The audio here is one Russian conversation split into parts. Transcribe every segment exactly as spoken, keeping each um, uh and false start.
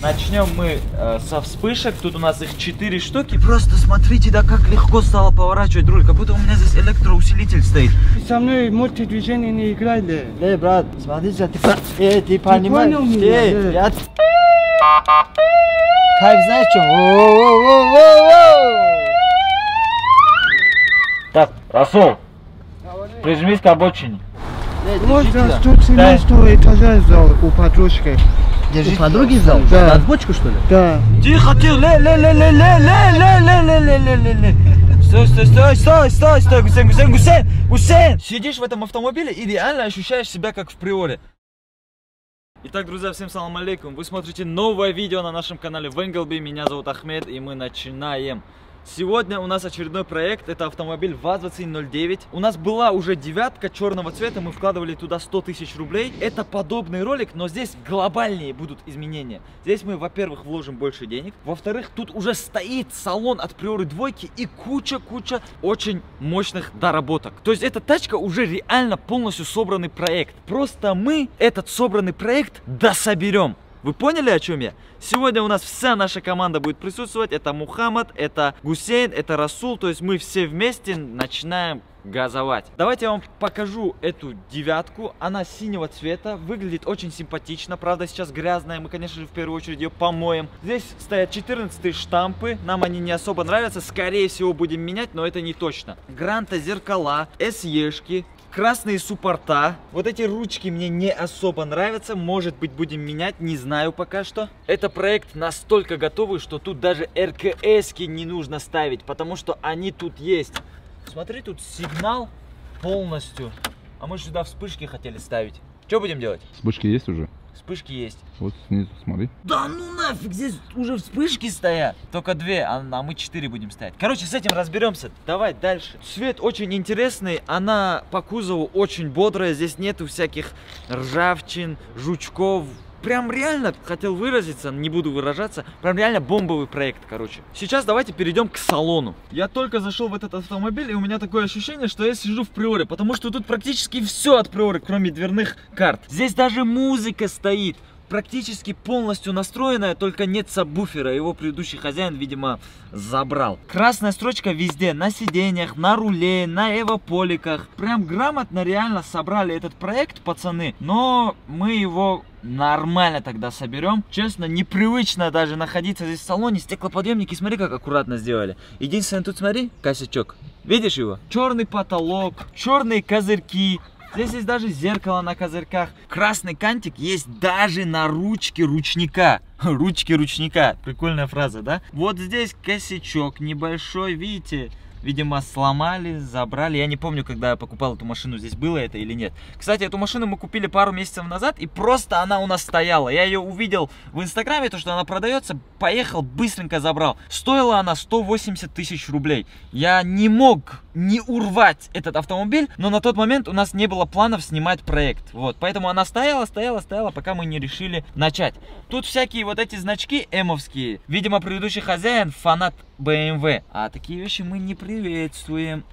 Начнем мы э, со вспышек. Тут у нас их четыре штуки. Просто смотрите, да, как легко стало поворачивать руль. Как будто у меня здесь электроусилитель стоит. Со мной мультидвижение не играли. Эй, брат, смотрите, ты, э, ты понимаешь? Ты понял Эй, меня, я... Кайф, знаешь что? Так, Расул, прижмись к обочине. Вот за сто семнадцатого этажа зал у подружки. Держи. У подруги зал? Да. На отбочку, что ли? Да. Тихо, тихо, ле, ле, ле, ле, ле, ле, ле, ле, ле, ле, ле, ле. Стой, стой, стой, стой, стой, стой, Гусейн, Гусейн, Гусейн, Гусейн! Сидишь в этом автомобиле и реально ощущаешь себя как в приоре. Итак, друзья, всем салам алейкум. Вы смотрите новое видео на нашем канале в Энглби. Меня зовут Ахмед, и мы начинаем. Сегодня у нас очередной проект, это автомобиль ВАЗ двадцать ноль девять. У нас была уже девятка черного цвета, мы вкладывали туда сто тысяч рублей. Это подобный ролик, но здесь глобальнее будут изменения. Здесь мы, во-первых, вложим больше денег. Во-вторых, тут уже стоит салон от Приоры двойки и куча-куча очень мощных доработок. То есть эта тачка уже реально полностью собранный проект. Просто мы этот собранный проект дособерем. Вы поняли, о чем я? Сегодня у нас вся наша команда будет присутствовать. Это Мухаммад, это Гусейн, это Расул. То есть мы все вместе начинаем газовать. Давайте я вам покажу эту девятку. Она синего цвета, выглядит очень симпатично. Правда, сейчас грязная. Мы, конечно же, в первую очередь ее помоем. Здесь стоят четырнадцатые штампы. Нам они не особо нравятся. Скорее всего, будем менять, но это не точно. Гранта, зеркала, эс е-шки. Красные суппорта. Вот эти ручки мне не особо нравятся. Может быть, будем менять, не знаю пока что. Это проект настолько готовый, что тут даже эр ка эски не нужно ставить, потому что они тут есть. Смотри, тут сигнал полностью. А мы сюда вспышки хотели ставить. Что будем делать? Вспышки есть уже? Вспышки есть. Вот снизу, смотри. Да ну нафиг, здесь уже вспышки стоят. Только две, а, а мы четыре будем ставить. Короче, с этим разберемся. Давай дальше. Цвет очень интересный. Она по кузову очень бодрая. Здесь нету всяких ржавчин, жучков. Прям реально, хотел выразиться, не буду выражаться, прям реально бомбовый проект, короче. Сейчас давайте перейдем к салону. Я только зашел в этот автомобиль, и у меня такое ощущение, что я сижу в Приоре, потому что тут практически все от Приоры, кроме дверных карт. Здесь даже музыка стоит, практически полностью настроенная, только нет сабвуфера. Его предыдущий хозяин, видимо, забрал. Красная строчка везде, на сиденьях, на руле, на эвополиках. Прям грамотно реально собрали этот проект, пацаны, но мы его нормально тогда соберем. Честно, непривычно даже находиться здесь в салоне. Стеклоподъемники, смотри, как аккуратно сделали. Единственное, тут смотри, косячок. Видишь его? Черный потолок, черные козырьки. Здесь есть даже зеркало на козырьках. Красный кантик есть даже на ручке ручника. Ручки ручника. Прикольная фраза, да? Вот здесь косячок небольшой, видите? Видимо, сломали, забрали. Я не помню, когда я покупал эту машину, здесь было это или нет. Кстати, эту машину мы купили пару месяцев назад, и просто она у нас стояла. Я ее увидел в Инстаграме, то, что она продается, поехал, быстренько забрал. Стоила она сто восемьдесят тысяч рублей. Я не мог не урвать этот автомобиль, но на тот момент у нас не было планов снимать проект. Вот, поэтому она стояла, стояла, стояла, пока мы не решили начать. Тут всякие вот эти значки эмовские. Видимо, предыдущий хозяин фанат бэ эм вэ. А такие вещи мы не приветствуем.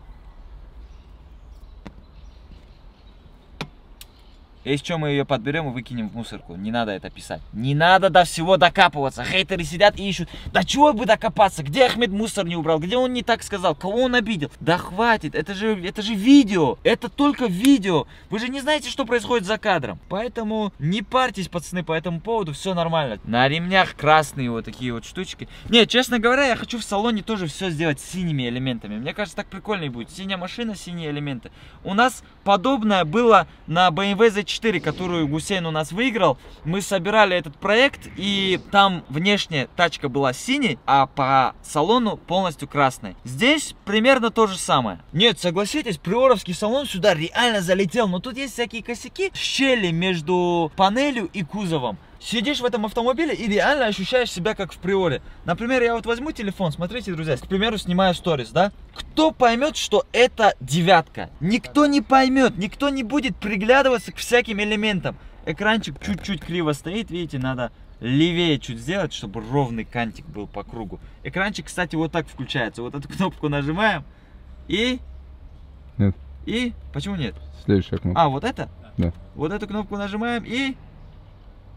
Если что, мы ее подберем и выкинем в мусорку. Не надо это писать. Не надо до всего докапываться. Хейтеры сидят и ищут. Да чего бы докопаться? Где Ахмед мусор не убрал? Где он не так сказал? Кого он обидел? Да хватит. Это же, это же видео. Это только видео. Вы же не знаете, что происходит за кадром. Поэтому не парьтесь, пацаны, по этому поводу. Все нормально. На ремнях красные вот такие вот штучки. Не, честно говоря, я хочу в салоне тоже все сделать синими элементами. Мне кажется, так прикольнее будет. Синяя машина, синие элементы. У нас подобное было на бэ эм вэ зет четыре, которую Гусейн у нас выиграл. Мы собирали этот проект, и там внешне тачка была синей, а по салону полностью красной. Здесь примерно то же самое. Нет, согласитесь, приоровский салон сюда реально залетел, но тут есть всякие косяки, щели между панелью и кузовом. Сидишь в этом автомобиле и реально ощущаешь себя как в Приоре. Например, я вот возьму телефон, смотрите, друзья, к примеру, снимаю сторис, да? Кто поймет, что это девятка? Никто не поймет, никто не будет приглядываться к всяким элементам. Экранчик чуть-чуть криво стоит, видите, надо левее чуть сделать, чтобы ровный кантик был по кругу. Экранчик, кстати, вот так включается. Вот эту кнопку нажимаем и... Нет. И... Почему нет? Следующая кнопка. А, вот это? Да. Вот эту кнопку нажимаем и...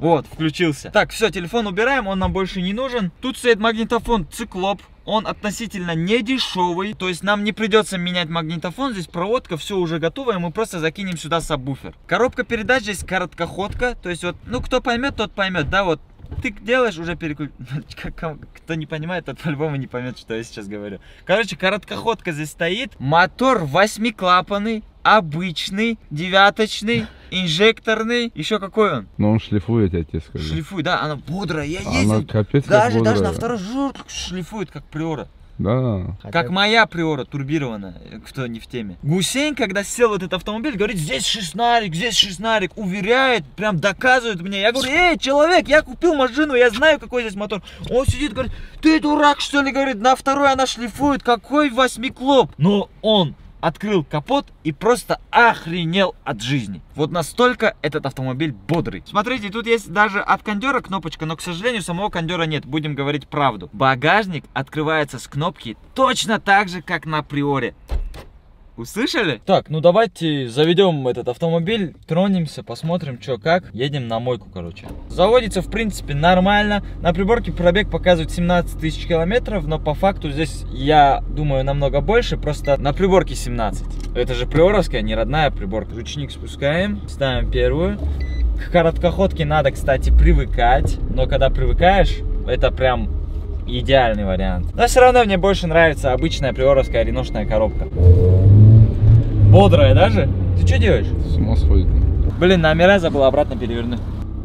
Вот, включился. Так, все, телефон убираем, он нам больше не нужен. Тут стоит магнитофон Циклоп. Он относительно не дешевый, то есть нам не придется менять магнитофон, здесь проводка, все уже готово, и мы просто закинем сюда сабвуфер. Коробка передач здесь короткоходка, то есть вот, ну кто поймет, тот поймет, да, вот ты делаешь, уже переключ... Кто не понимает, тот по-любому не поймет, что я сейчас говорю. Короче, короткоходка здесь стоит, мотор восьмиклапанный, обычный, девяточный, инжекторный, еще какой он? Но он шлифует, я тебе скажу. Шлифует, да, она бодрая, я Она ездил, капец как даже, бодрая. даже на второй жур шлифует, как Приора. Да. Как моя Приора турбированная, кто не в теме. Гусейн, когда сел в этот автомобиль, говорит, здесь шестнарик, здесь шестнарик, уверяет, прям доказывает мне. Я говорю, эй, человек, я купил машину, я знаю, какой здесь мотор. Он сидит, говорит, ты дурак, что ли, говорит, на второй она шлифует, какой восьмиклоп. Но он открыл капот и просто охренел от жизни. Вот настолько этот автомобиль бодрый. Смотрите, тут есть даже от кондера кнопочка, но, к сожалению, самого кондера нет. Будем говорить правду. Багажник открывается с кнопки точно так же, как на Приоре. Услышали? Так, ну давайте заведем этот автомобиль, тронемся, посмотрим, что как. Едем на мойку, короче. Заводится, в принципе, нормально. На приборке пробег показывает семнадцать тысяч километров, но по факту здесь, я думаю, намного больше. Просто на приборке семнадцать. Это же приоровская, не родная приборка. Ручник спускаем, ставим первую. К короткоходке надо, кстати, привыкать. Но когда привыкаешь, это прям идеальный вариант. Но все равно мне больше нравится обычная приоровская реношная коробка. Бодрая даже? Ты что делаешь? С ума сходит. Блин, номера забыл обратно перевернуть.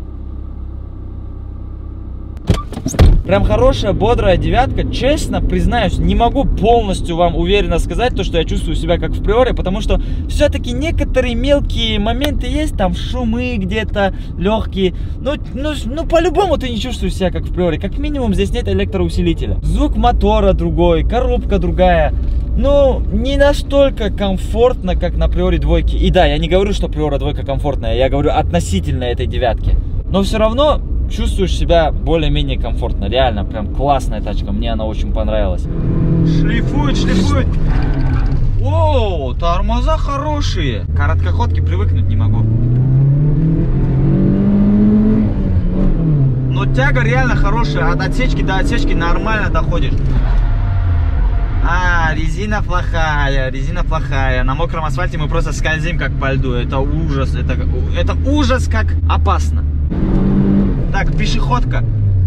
Прям хорошая, бодрая девятка. Честно, признаюсь, не могу полностью вам уверенно сказать то, что я чувствую себя как в Приоре, потому что все-таки некоторые мелкие моменты есть, там шумы где-то легкие. Ну, ну, ну по-любому ты не чувствуешь себя как в Приоре. Как минимум здесь нет электроусилителя. Звук мотора другой, коробка другая. Ну, не настолько комфортно, как на Приоре двойке. И да, я не говорю, что Приора двойка комфортная, я говорю относительно этой девятки. Но все равно чувствуешь себя более-менее комфортно. Реально, прям классная тачка, мне она очень понравилась. Шлифует, шлифует. О, тормоза хорошие. К короткоходке привыкнуть не могу. Но тяга реально хорошая, от отсечки до отсечки нормально доходишь. А, резина плохая, резина плохая. На мокром асфальте мы просто скользим как по льду. Это ужас, это, это ужас как опасно. Так, пешеходка.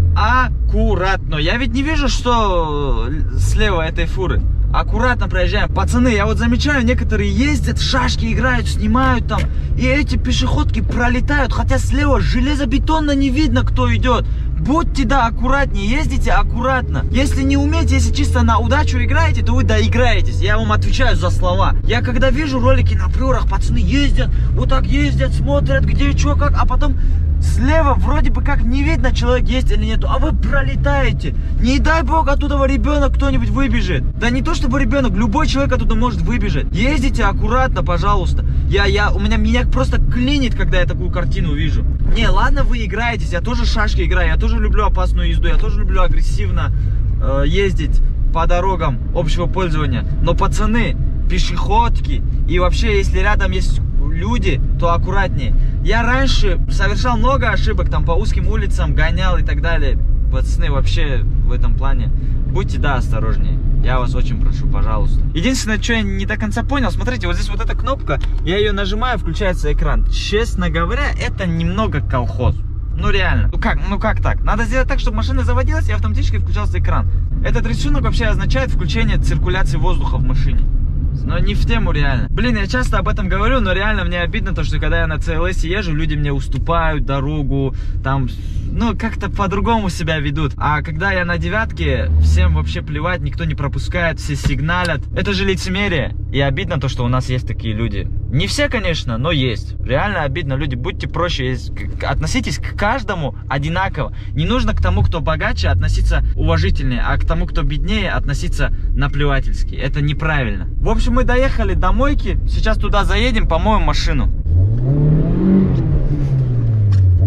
Аккуратно. Я ведь не вижу, что слева этой фуры. Аккуратно проезжаем. Пацаны, я вот замечаю, некоторые ездят, шашки играют, снимают там. И эти пешеходки пролетают, хотя слева железобетонно не видно, кто идет. Будьте, да, аккуратнее, ездите аккуратно. Если не умеете, если чисто на удачу играете, то вы доиграетесь. Я вам отвечаю за слова. Я когда вижу ролики на Приорах, пацаны ездят, вот так ездят, смотрят, где, что, как, а потом слева вроде бы как не видно, человек есть или нету, а вы пролетаете. Не дай бог оттуда ребенок кто-нибудь выбежит. Да не то чтобы ребенок, любой человек оттуда может выбежать. Ездите аккуратно, пожалуйста. Я, я, у меня, меня просто клинит, когда я такую картину вижу. Не, ладно, вы играетесь, я тоже шашки играю, я тоже люблю опасную езду, я тоже люблю агрессивно э, ездить по дорогам общего пользования. Но, пацаны, пешеходки и вообще, если рядом есть люди, то аккуратнее. Я раньше совершал много ошибок, там по узким улицам гонял и так далее. Пацаны, вообще в этом плане будьте, да, осторожнее. Я вас очень прошу, пожалуйста. Единственное, что я не до конца понял, смотрите, вот здесь вот эта кнопка, я ее нажимаю, включается экран. Честно говоря, это немного колхоз. Ну реально. Ну как, ну как так? Надо сделать так, чтобы машина заводилась и автоматически включался экран. Этот рисунок вообще означает включение циркуляции воздуха в машине. Но не в тему реально. Блин, я часто об этом говорю, но реально мне обидно то, что когда я на си эл эс езжу, люди мне уступают дорогу, там, ну, как-то по-другому себя ведут. А когда я на девятке, всем вообще плевать, никто не пропускает, все сигналят. Это же лицемерие. И обидно то, что у нас есть такие люди. Не все, конечно, но есть. Реально обидно. Люди, будьте проще, относитесь к каждому одинаково. Не нужно к тому, кто богаче, относиться уважительнее, а к тому, кто беднее, относиться наплевательски. Это неправильно. В общем, мы доехали до мойки. Сейчас туда заедем, помоем машину.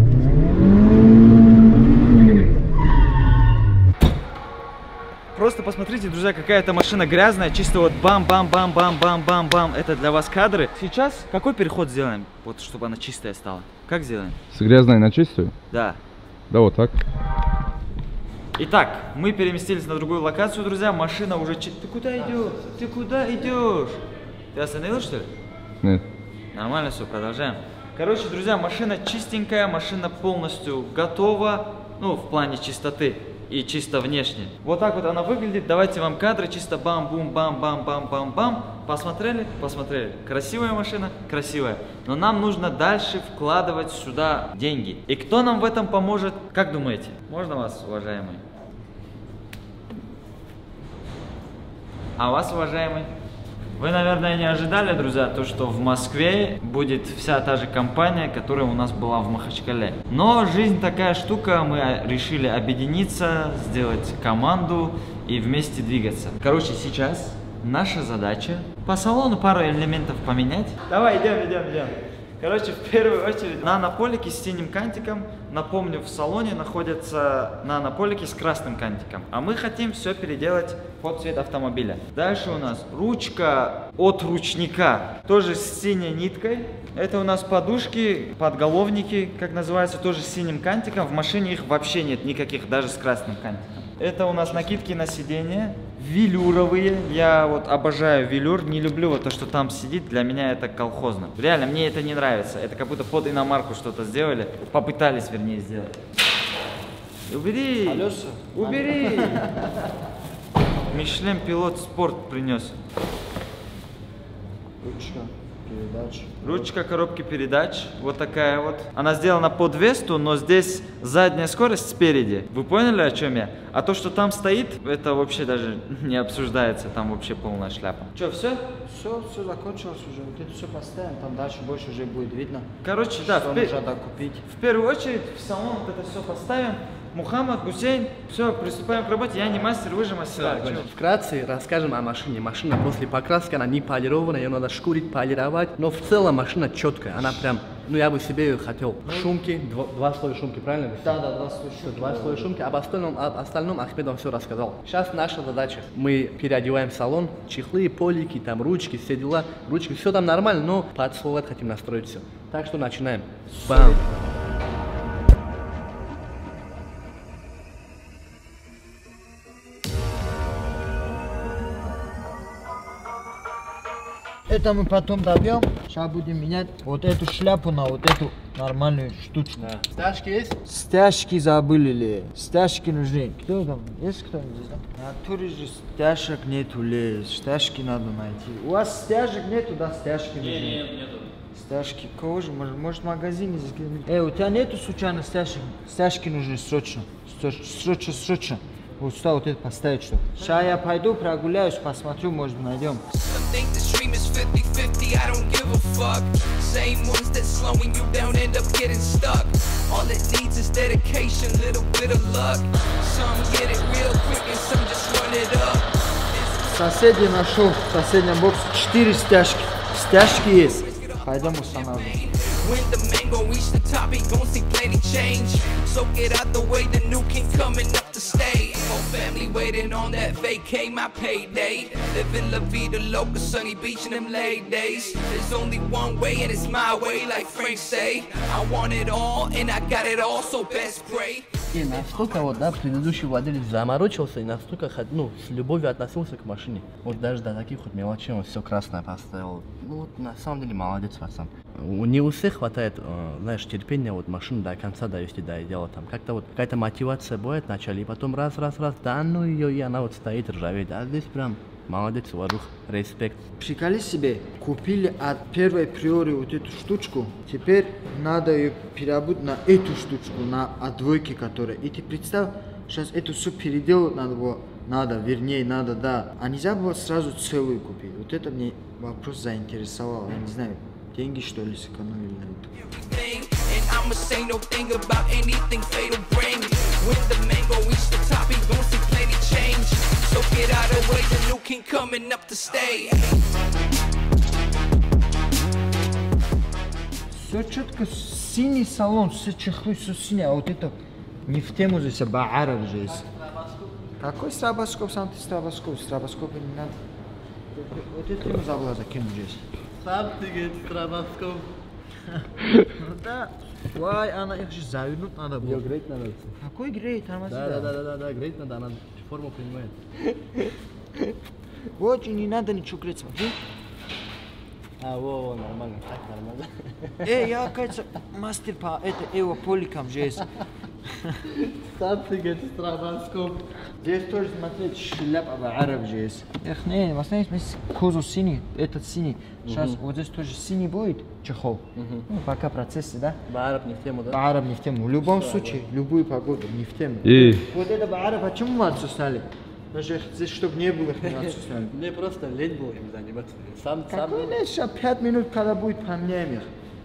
Просто посмотрите, друзья, какая-то машина грязная, чисто вот бам-бам-бам-бам-бам-бам-бам. Это для вас кадры. Сейчас какой переход сделаем, вот чтобы она чистая стала? Как сделаем? С грязной на чистую? Да. Да, вот так. Итак, мы переместились на другую локацию, друзья. Машина уже... Чи... Ты куда идешь? Ты куда идешь? Ты остановилась, что ли? Нет. Нормально все, продолжаем. Короче, друзья, машина чистенькая, машина полностью готова. Ну, в плане чистоты и чисто внешне. Вот так вот она выглядит. Давайте вам кадры. Чисто бам-бум-бам-бам-бам-бам-бам. Посмотрели? Посмотрели. Красивая машина? Красивая. Но нам нужно дальше вкладывать сюда деньги. И кто нам в этом поможет? Как думаете? Можно вас, уважаемые? А вас, уважаемый? Вы, наверное, не ожидали, друзья, то, что в Москве будет вся та же компания, которая у нас была в Махачкале. Но жизнь такая штука, мы решили объединиться, сделать команду и вместе двигаться. Короче, сейчас наша задача по салону пару элементов поменять. Давай, идем, идем, идем. Короче, в первую очередь, нанополики с синим кантиком. Напомню, в салоне находятся нанополики с красным кантиком. А мы хотим все переделать под цвет автомобиля. Дальше у нас ручка от ручника, тоже с синей ниткой. Это у нас подушки, подголовники, как называется, тоже с синим кантиком. В машине их вообще нет никаких, даже с красным кантиком. Это у нас накидки на сиденье, велюровые. Я вот обожаю велюр, не люблю вот то, что там сидит. Для меня это колхозно. Реально, мне это не нравится. Это как будто под иномарку что-то сделали. Попытались, вернее, сделать. Убери! Колеса? Убери! Мишлен Пилот Спорт принес. Ручка, передач. Ручка коробки передач, вот такая вот. Она сделана под Весту, но здесь задняя скорость спереди. Вы поняли, о чем я? А то, что там стоит, это вообще даже не обсуждается. Там вообще полная шляпа. Че, все? Все, все закончилось уже. Вот это все поставим, там дальше больше уже будет видно. Короче, да, что в, пер... нужно докупить. в первую очередь в салон вот это все поставим. Мухаммад, Гусейн, все, приступаем к работе. Я не мастер, вы же мастера. Да, вкратце расскажем о машине. Машина после покраски, она не полированная, ее надо шкурить, полировать. Но в целом машина четкая, она прям, ну я бы себе ее хотел. Шумки, два, два слоя шумки, правильно? Да, да, два слоя шумки. Два слоя шумки, об остальном, об остальном Ахмед вам все рассказал. Сейчас наша задача. Мы переодеваем салон, чехлы, полики, там ручки, все дела. Ручки, все там нормально, но под слово хотим настроить все. Так что начинаем. Бам! Это мы потом добьем. Сейчас будем менять вот эту шляпу на вот эту нормальную штучку. Да. Стяжки есть? Стяжки забыли ли? Стяжки нужны. Кто там? Есть кто-нибудь здесь? На туре же стяжек нету ли? Стяжки надо найти. У вас стяжек нету, да? Стяжки нужны? Нет, нет, нету. Стяжки кого же? Может, может в магазине здесь? Эй, у тебя нету случайно стяжек? Стяжки нужны срочно. Срочно, срочно. Вот сюда вот это поставить, что? Сейчас я пойду прогуляюсь, посмотрю, может найдем. Think the stream is fifty fifty, I don't give a fuck. Same ones that slowing you down end up getting stuck. All it needs is dedication, little bit of luck. Some get it real quick and some just run it up. Соседи нашел в соседнем боксе четыре стяжки. Стяжки есть. Пойдем устанавливать. When the mango reach the top, he gon' see plenty change. So get out the way, the new king coming up to stay. Whole family waiting on that vacay, my payday. Living La Vida Loca, sunny beach in them late days. There's only one way and it's my way, like Frank say. I want it all and I got it all, so best pray. И настолько вот, да, предыдущий владелец заморочился и настолько, ну, с любовью относился к машине. Вот даже до таких вот мелочей он все красное поставил. Ну вот на самом деле молодец, пацан. У не у всех хватает, э, знаешь, терпения вот машину до конца довести до идеала. Там как-то вот какая-то мотивация бывает вначале, и потом раз, раз, раз, да ну ее, и она вот стоит, ржавеет. А здесь прям молодец, уважух, респект. Приколи себе, купили от первой приори вот эту штучку, теперь надо ее переобуть на эту штучку, на от двойки которая. И ты представь, сейчас эту все переделать надо было, надо, вернее, надо, да. А нельзя было сразу целую купить. Вот это мне вопрос заинтересовал, я не знаю, деньги что ли сэкономили на это. I'ma say no thing about anything fatal bring. When the mango reach the top, he gon' see plenty change. So get out of the way, the new king coming up to stay. Все четко, синий салон, все чехлы, все синее, а вот это не в тему здесь, а баара здесь. Какой стробоскоп, сам ты стробоскоп? Стробоскопа не надо. Вот это ему забыла закинуть здесь. Сам ты, говорит, стробоскоп. Ну да. Ой, она их же завернуть надо было. Ее греть надо. Какой грей, тормози. Да, да, да, да, да, да, греть надо, она форму принимает. Вот, не надо ничего греть, смотри. А, во, во, нормально, так нормально. Эй, я, кажется, мастер по это, эвополикам же есть. Сам ты, говорит, стробоскоп. Здесь тоже, смотреть, шляпа араб же есть. Эх, не, в основном здесь козу синий, этот синий. Сейчас вот здесь тоже синий будет чехол. Ну, пока процессы, да? Баараб не в тему, да? Баараб не в тему. В любом случае, любую погоду не в тему. И Вот это баараб, почему мы отсутствовали? Даже здесь, чтобы не было, их не отсутствовали. Мне просто лень было им заниматься. Сам, сам. Какой лень, сейчас пять минут, когда будет, поменяем их.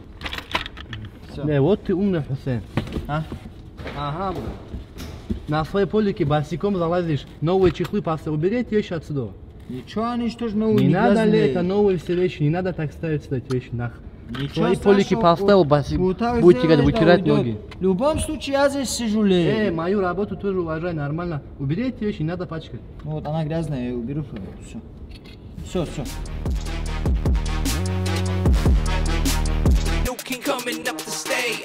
Не, вот ты умный, Хусейн. А? Ага, бля. На своей полике босиком залазишь, новые чехлы просто уберите вещи отсюда. Ничего, они что ж новые, Не надо ли грязные. это новые все вещи, не надо так ставить сюда эти вещи, нах. Ничего Свои полики страшного, поставил, вот- басик, вот так будете сделай, как да, вытирать уйдет. ноги. В любом случае, я здесь сижу, Эй, лей. мою работу тоже уважай, нормально. Уберите вещи, не надо пачкать. Вот она грязная, я ее уберу. Все. Все, все. New king coming up to stay.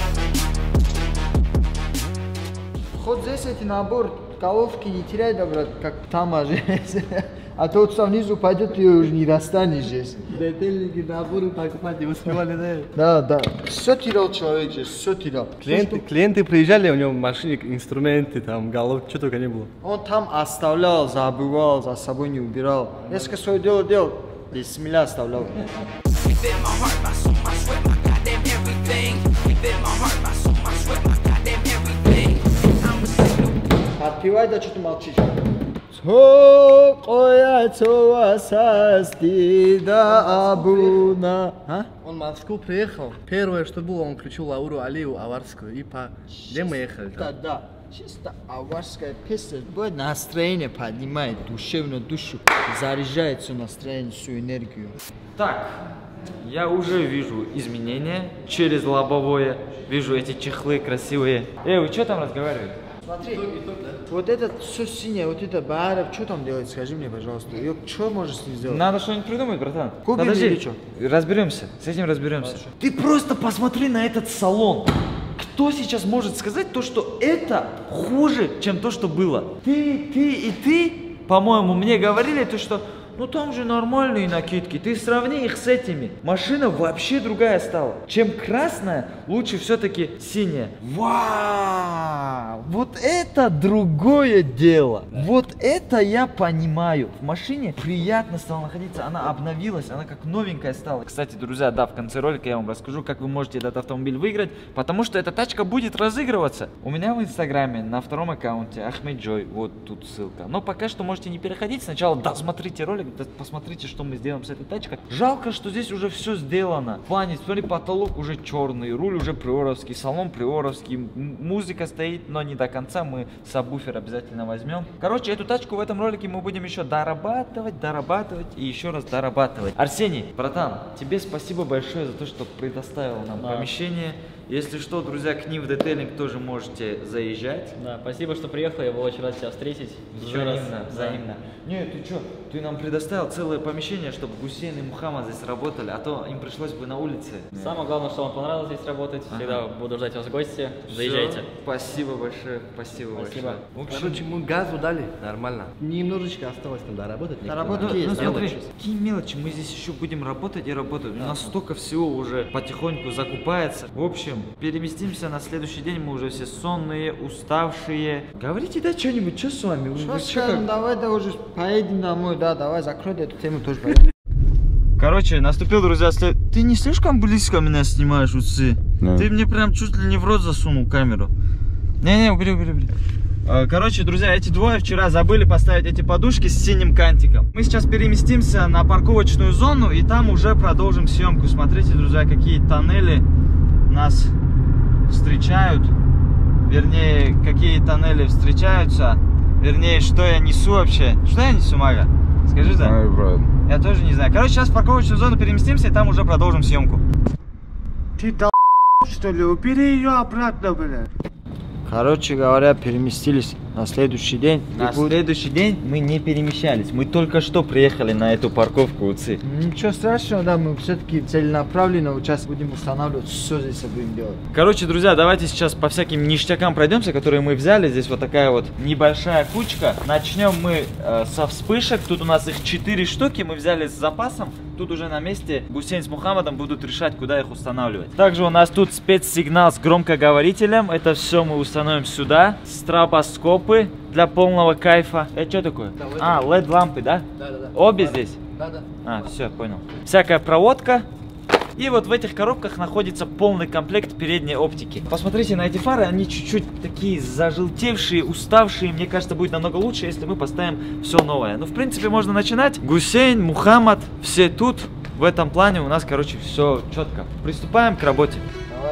Хоть здесь эти набор головки не теряй, да, брат, как там же. А то вот внизу пойдет, ее уже не достанешь здесь. Детельники наборы покупать не успевали, да? Да, да. Все терял человек здесь, все терял. Клиенты, клиенты приезжали, у него в машине инструменты, там, головки, что только не было. Он там оставлял, забывал, за собой не убирал. Если свое дело делал, бисмилля оставлял. Within my heart, my soul, my sweat, my goddamn everything. Within my heart, my soul, my sweat, my goddamn everything. I'm a signal. Отпивай, да что ты молчишь? А? Он в Москву приехал, первое, что было, он включил Лауру Алиеву Аварскую, и по... Где мы ехали? Да, да. Чисто аварская песня. Будет настроение поднимает, душевную душу, заряжает все настроение, всю энергию. Так, я уже вижу изменения через лобовое. Вижу эти чехлы красивые. Эй, вы что там разговариваете? Смотри, вот этот все синее, вот это баараб, что там делать, скажи мне, пожалуйста. Ее что можешь с ним сделать? Надо что-нибудь придумать, братан. Купим Подожди, или чё? разберемся, с этим разберемся. Ты просто посмотри на этот салон. Кто сейчас может сказать то, что это хуже, чем то, что было? Ты, ты и ты, по-моему, мне говорили то, что ну там же нормальные накидки, ты сравни их с этими. Машина вообще другая стала. Чем красная, лучше все-таки синяя. Вау! Вот это другое дело. Вот это я понимаю. В машине приятно стало находиться, она обновилась, она как новенькая стала. Кстати, друзья, да, в конце ролика я вам расскажу, как вы можете этот автомобиль выиграть, потому что эта тачка будет разыгрываться. У меня в инстаграме, на втором аккаунте, Ахмед Джой, вот тут ссылка. Но пока что можете не переходить, сначала досмотрите ролик, посмотрите, что мы сделаем с этой тачкой. Жалко, что здесь уже все сделано. В плане, смотри, потолок уже черный, руль уже приоровский, салон приоровский, м- музыка стоит, но не до конца. Мы сабвуфер обязательно возьмем. Короче, эту тачку в этом ролике мы будем еще дорабатывать, дорабатывать и еще раз дорабатывать. Арсений, братан, тебе спасибо большое за то, что предоставил нам Да. помещение. Если что, друзья, к ним в детейлинг тоже можете заезжать. Да, спасибо, что приехал, я был очень рад тебя встретить. Еще раз. Взаимно, Да. взаимно. Нет, ты что, ты нам предоставил целое помещение, чтобы Гусейн и Мухаммад здесь работали, а то им пришлось бы на улице. Самое главное, что вам понравилось здесь работать. Всегда буду ждать вас в гости. Заезжайте. Всё, спасибо большое, спасибо, Спасибо. большое. В общем, Короче, мы газу дали, нормально. Немножечко осталось там доработать. Доработать ну, есть, ну, смотри, мелочи. какие мелочи, мы здесь еще будем работать и работать. У нас столько всего уже потихоньку закупается. В общем, переместимся на следующий день, мы уже все сонные, уставшие. Говорите, да, что-нибудь, что с вами? Вы- Что вы чё скажем, как? давай, да уже поедем домой, да, давай, закрой эту тему тоже. поедем. Короче, наступил, друзья, след... Ты не слишком близко меня снимаешь, усы? Да. Ты мне прям чуть ли не в рот засунул камеру. Не-не, убери, убери, убери. А, Короче, друзья, эти двое вчера забыли поставить эти подушки с синим кантиком. Мы сейчас переместимся на парковочную зону и там уже продолжим съемку. Смотрите, друзья, какие тоннели нас встречают. Вернее, какие тоннели встречаются. Вернее, что я несу вообще. Что я несу, Мага? Скажи, да? Знаю, брат. Я тоже не знаю. Короче, сейчас в парковочную зону переместимся и там уже продолжим съемку. Ты дал что ли? Убери ее обратно, блядь. Короче говоря, переместились на следующий день. На следующий день мы не перемещались. Мы только что приехали на эту парковку УЦИ. Ничего страшного, да, мы все-таки целенаправленно сейчас будем устанавливать, все здесь будем делать. Короче, друзья, давайте сейчас по всяким ништякам пройдемся, которые мы взяли. Здесь вот такая вот небольшая кучка. Начнем мы э, со вспышек. Тут у нас их четыре штуки. Мы взяли с запасом. Тут уже на месте Гусейн с Мухаммадом будут решать, куда их устанавливать. Также у нас тут спецсигнал с громкоговорителем. Это все мы установим сюда. Стробоскопы для полного кайфа. Это что такое? А, лед лампы, да? Да, да, да. Обе здесь? Да, да. А, все, понял. Всякая проводка. И вот в этих коробках находится полный комплект передней оптики. Посмотрите на эти фары, они чуть-чуть такие зажелтевшие, уставшие. Мне кажется, будет намного лучше, если мы поставим все новое. Ну, в принципе, можно начинать. Гусейн, Мухаммад, все тут. В этом плане у нас, короче, все четко. Приступаем к работе. Давай.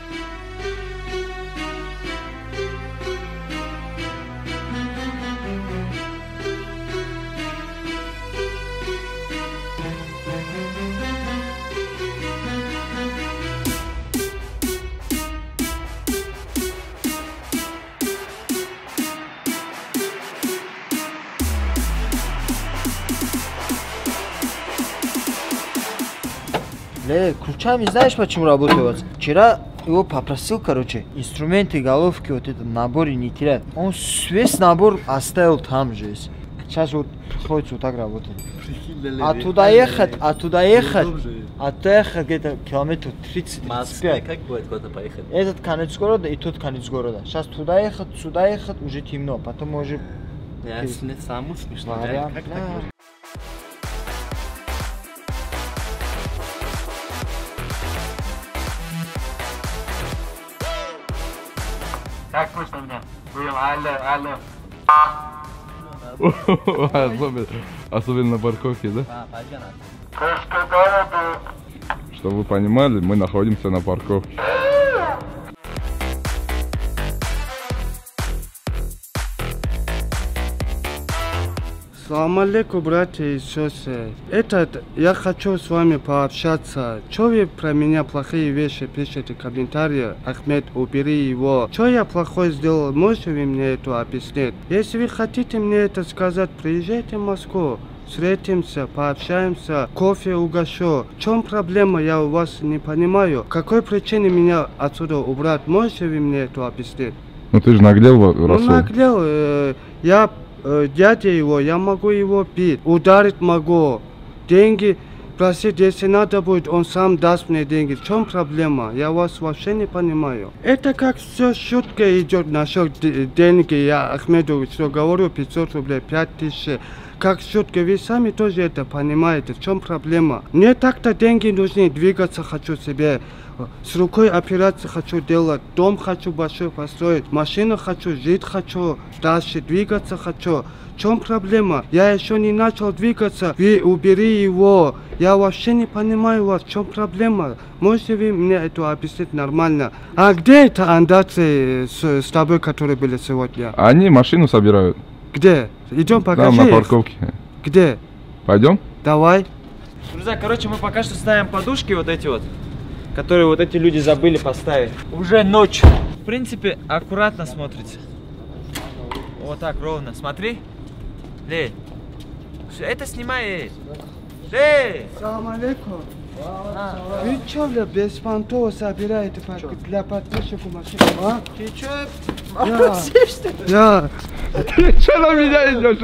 Бля, ключами знаешь, почему работают? Вчера его попросил, короче, инструменты, головки, вот этот набор не терять. Он весь набор оставил там же. Сейчас вот приходится вот так работать. А туда ехать, а туда ехать, а туда ехать где-то километров тридцать-тридцать пять. Как будет куда-то поехать? Этот конец города и тот конец города. Сейчас туда ехать, сюда ехать, уже темно, потом уже... Я не саму смешно. Вариант, Как да. так можно? Так слышно меня? Был, алло, алло. Особенно, особенно на парковке, да? А, пойдем. Чтобы вы понимали, мы находимся на парковке. Салам алейкум, братья и сестры. Этот, я хочу с вами пообщаться. Че вы про меня плохие вещи пишете в комментариях? Ахмед, убери его. Че я плохое сделал? Можете вы мне это объяснить? Если вы хотите мне это сказать, приезжайте в Москву. Встретимся, пообщаемся, кофе угощу. В чем проблема, я у вас не понимаю. Какой причине меня отсюда убрать? Можете вы мне это объяснить? Ну ты же наглел, Ну Расул. наглел, э, я э, дядя его, я могу его бить, ударить могу. Деньги просить, если надо будет, он сам даст мне деньги. В чем проблема? Я вас вообще не понимаю. Это как все шутка идет насчет деньги. Я Ахмеду что говорю, пятьсот рублей, пять тысяч. Как шутка, вы сами тоже это понимаете. В чем проблема? Мне так-то деньги нужны, двигаться хочу себе. С рукой операции хочу делать, дом хочу большой построить, машину хочу, жить хочу, дальше двигаться хочу. В чем проблема? Я еще не начал двигаться, вы убери его. Я вообще не понимаю вас, в чем проблема? Можете вы мне это объяснить нормально? А где это андации с, с тобой, которые были сегодня? Они машину собирают. Где? Идем покажи. Там на их. парковке. Где? Пойдем? Давай. Друзья, короче, мы пока что ставим подушки вот эти вот, которые вот эти люди забыли поставить. Уже ночь. В принципе, аккуратно смотрится. Вот так, ровно. Смотри. Лей. Всё, это снимай, эй. Лей. Салам алейкум. Вы что, бля, без понтов собираете для подписчиков машину, а? Ты чё? Я. Ты что на меня идешь?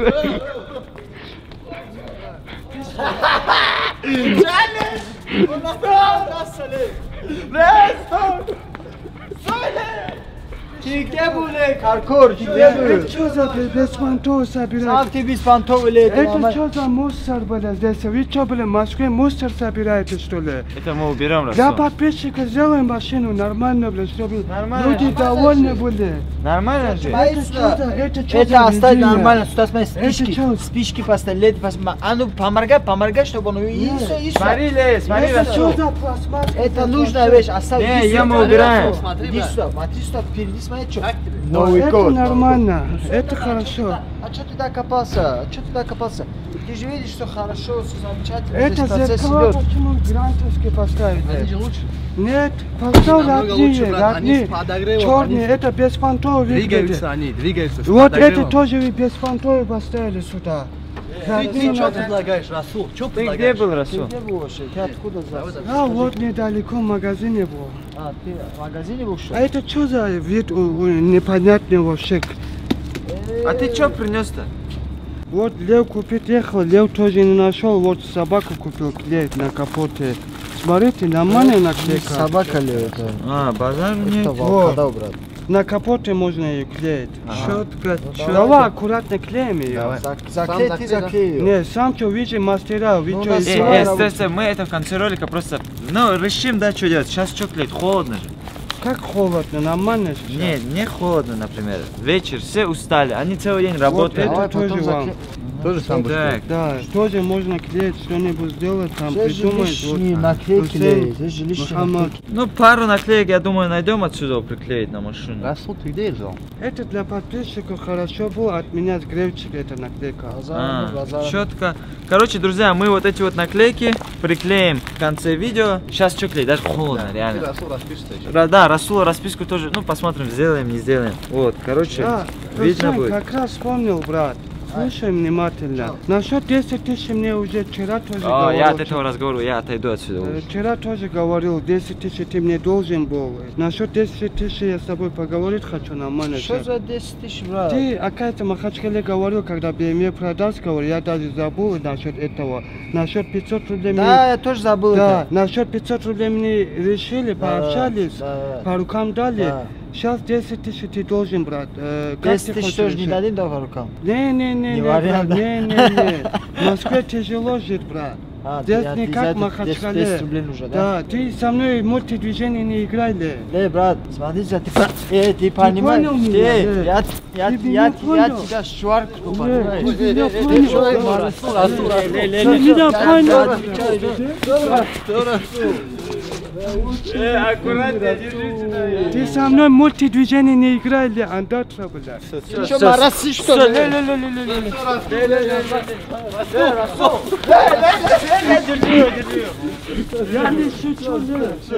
Ты где были, Каркор? Ты где Это был? что за без понтов собираете? Сам ты без понтов или Это что за мусор, бля, здесь? Вы что, бля, в Москве мусор собираете, что ли? Это мы уберем, Для Расул. подписчиков сделаем машину нормально, бля, чтобы Нормально. люди довольны были. Нормально же? Это что за, это что Это за оставь резина? нормально, сюда смотри, спички, чё? спички поставь, лед поставь. А ну поморгай, поморгай, чтобы он... И всё, и всё. Смотри, Лей, смотри, Это что Расул. за пластмасса? Это нужная вещь, оставь. Не, иди я сюда, мы убираем. Смотри, иди сюда, смотри сюда, впереди посмотри, что. Но Новый это год. нормально, Ну, всё это нормально. хорошо. А что ты так копался? А что ты так копался? Ты же видишь, что хорошо, все замечательно. Это здесь процесс зеркало идет. почему грантовский Они поставили? же лучше. Нет, поставь Намного лучше, родные, брат, они родные, с подогревом, черные, они это без понтов выглядит. Двигаются они, двигаются. с Вот это подогревом. тоже вы без понтов поставили сюда. Ты, ты что предлагаешь, Расул? Что Ты где предлагаешь? был, Ты Расул? где был вообще? Ты откуда взялся? А вот недалеко в магазине был. А, ты в магазине был что? А это что за вид у- у непонятный вообще? А ты что принес-то? Вот Лев купить ехал, Лев тоже не нашел, вот собаку купил клеить на капоте. Смотрите, нормальная наклейка. Собака ли это? А, базар нет. Это волкодав, брат. На капоте можно ее клеить. Четко, четко. Давай аккуратно клеим ее. Давай. Зак- Заклей, ты заклей ее. Не, сам что, видишь, мастера, Ну, видишь, на Эй, Своя эй, работа. стой, стой, мы это в конце ролика просто, ну, решим, да, что делать. Сейчас что клеить, холодно же. как холодно, нормально сейчас. Не, не холодно, например. Вечер, все устали, они целый день Вот работают. это Давай потом тоже вам. закле- Тоже сам будешь Так, делать? Да, тоже можно клеить, что-нибудь сделать, там Здесь же придумать. лишние вот. наклейки, Хусейн Лей, здесь же лишние Мухаммад. наклейки. ну, пару наклеек, я думаю, найдем отсюда приклеить на машину. Расул, ты где их взял? Это для подписчиков хорошо было, от меня с гребчика эта наклейка. Базар, ну, базар. четко. Короче, друзья, мы вот эти вот наклейки приклеим в конце видео. Сейчас что клеить? Даже холодно, Ты, реально. Расул, распишешься еще. Ра- Да, Расула расписку тоже, ну, посмотрим, сделаем, не сделаем. Вот, короче, Да, видно Хусейн, будет. как раз вспомнил, брат. Слушай внимательно. Насчет десять тысяч мне уже вчера тоже О, говорил. я от этого разговора, я отойду отсюда Э, лучше. Вчера тоже говорил, десять тысяч ты мне должен был. Насчет десять тысяч я с тобой поговорить хочу нормально. Что всё. за десять тысяч, брат? Ты, оказывается, Махачкале говорил, когда бэ эм вэ продаст, говорил, я даже забыл насчет этого. Насчет пятьсот рублей Да, мне... я тоже забыл Да, это. насчет пятьсот рублей мне решили, Да, пообщались, да, да. по рукам дали. Да. Сейчас десять тысяч ты должен, брат. Э, как десять ты тысяч хочешь тоже не решить? дадим, да, по рукам? Не, не, не, Не не, вариант, брат, да? не, не, не. В Москве тяжело жить, брат. А, Здесь я- не ты как за в это Махачкале. десять рублей нужно, да? Да, ты со мной мультидвижение не играй, ли? Лей, брат, смотри, за ты, э, ты понимаешь, понял ты, меня, я, Лей? я, Ты я, меня я понял? тебя шваркну, Лей, понимаешь? ты меня Э, э, понял? ты что, Да, Расул, Расул, Расул, Расул, Ты Лей, меня понял? Ты со мной мультидвижение не играй, ли? Андатра, блядь. Ты что, морозишь, что ли? Лей, лей, лей, лей, лей, лей. Лей, лей, лей, лей, Расул. Лей, лей, лей, лей, держи его, держи его. Я не шучу, ли?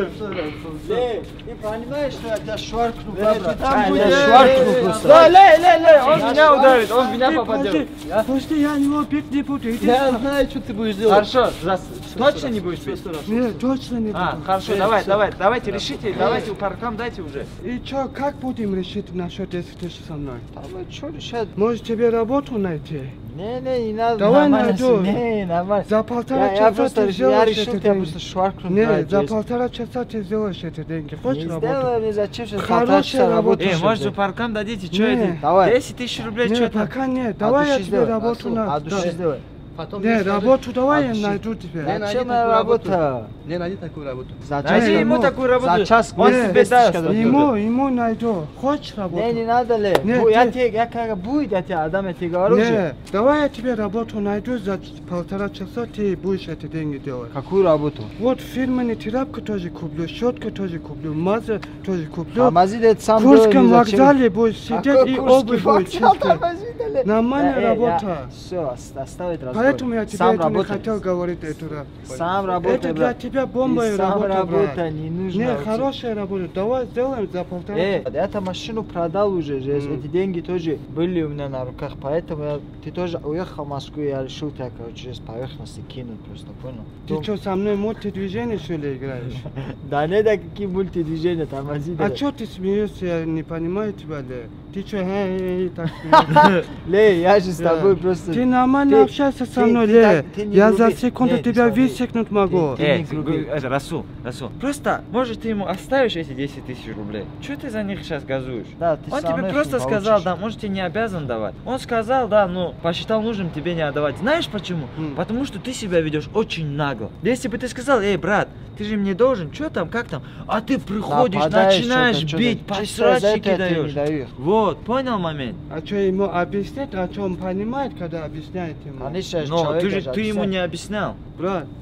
Лей, ты понимаешь, что я тебя шваркну, Лей, брат? там Я будет- тебя шваркну просто. Лей, лей, лей, он меня ударит, он меня попадет. Пусти, я его бить не буду, иди. Я знаю, что ты будешь делать. Хорошо, зас- точно не будешь пить? Не, точно не А, буду. хорошо, давай, давай, давайте решите, давайте по рукам дайте уже. И чё, как будем решить насчет десять тысяч со мной? Там, что решать? Может тебе работу найти? Не, не, не надо. Давай нормально найду. всё. Не, нормально. За полтора Я, я часа просто ты я сделаешь решил это тебя деньги. просто шваркнуть. Не, брат, за здесь. полтора часа ты сделаешь эти деньги. Хочешь Не работать? сделай мне зачем сейчас Хорошая полтора часа работа. работать. Эй, чтобы может делать? по рукам дадите, что Не. это? Давай. десять тысяч рублей, Не, что там? пока нет. От Давай я души тебе сделай. работу на... От души да. сделай. Потом Не, мне скажи. работу давай я От души. найду тебе. Не, найди Зачем такую моя работа? работу. Не, найди такую работу. За час Найди ему ему ему- такую работу, За час он двести тебе тысяч даст. когда Ему, ему найду. Хочешь работу? Не, не надо ли. Не, Бу- Я ты- тебе, я как будет, я тебе отдам, я тебе говорю же. Не, давай я тебе работу найду, за полтора часа ты будешь эти деньги делать. Какую работу? Вот фирменную тряпку тоже куплю, щетку тоже куплю, маза тоже куплю. А Мазид это сам В Курском делает, зачем? вокзале будешь сидеть Какой и Курский обувь будет вокзал, чистить. Мазид, или? Нормальная Э, э, работа. Все, оставить разговор. Поэтому я тебе Сам это не работай. хотел говорить эту работу. Сам работай, Это для брат. тебя бомба И и сам работа, брат. работай, не нужно. Не, вот хорошая работа. Давай сделаем за полтора Э, часа. я эту машину продал уже, же, Мгм. эти деньги тоже были у меня на руках, поэтому я, ты тоже уехал в Москву, я решил тебя, короче, через поверхности кинуть, просто понял? Ты Дом- что, со мной мультидвижение что ли играешь? Да не да какие мультидвижения там, Мазид. А что ты смеешься, я не понимаю тебя, ли? Ты что, хе-хе-хе, так смеешься? Лей, я же с Да. тобой просто... Ты нормально Ты- общайся со ты- мной, ты ли? так- ты не Я за груби. секунду Не, ты тебя смотри. высекнуть могу. Ты- Эй, не груби. г- это, Расул, Расул. Просто, может, ты ему оставишь эти десять тысяч рублей? Что ты за них сейчас газуешь? Да, ты Он сам тебе их просто не сказал, получишь. да, может, тебе не обязан давать. Он сказал, да, но посчитал нужным тебе не отдавать. Знаешь почему? М. Потому что ты себя ведешь очень нагло. Если бы ты сказал, эй, брат, ты же мне должен, что там, как там? А ты приходишь, Нападаешь, начинаешь что-то, бить, что-то. Чисто за подсрачники это я тебе не даешь. даю их. Вот, понял момент? А что ему объяснять, а что он понимает, когда объясняет ему? Конечно, я же Но человек, ты я же ты ему объясняю. не объяснял. Брат,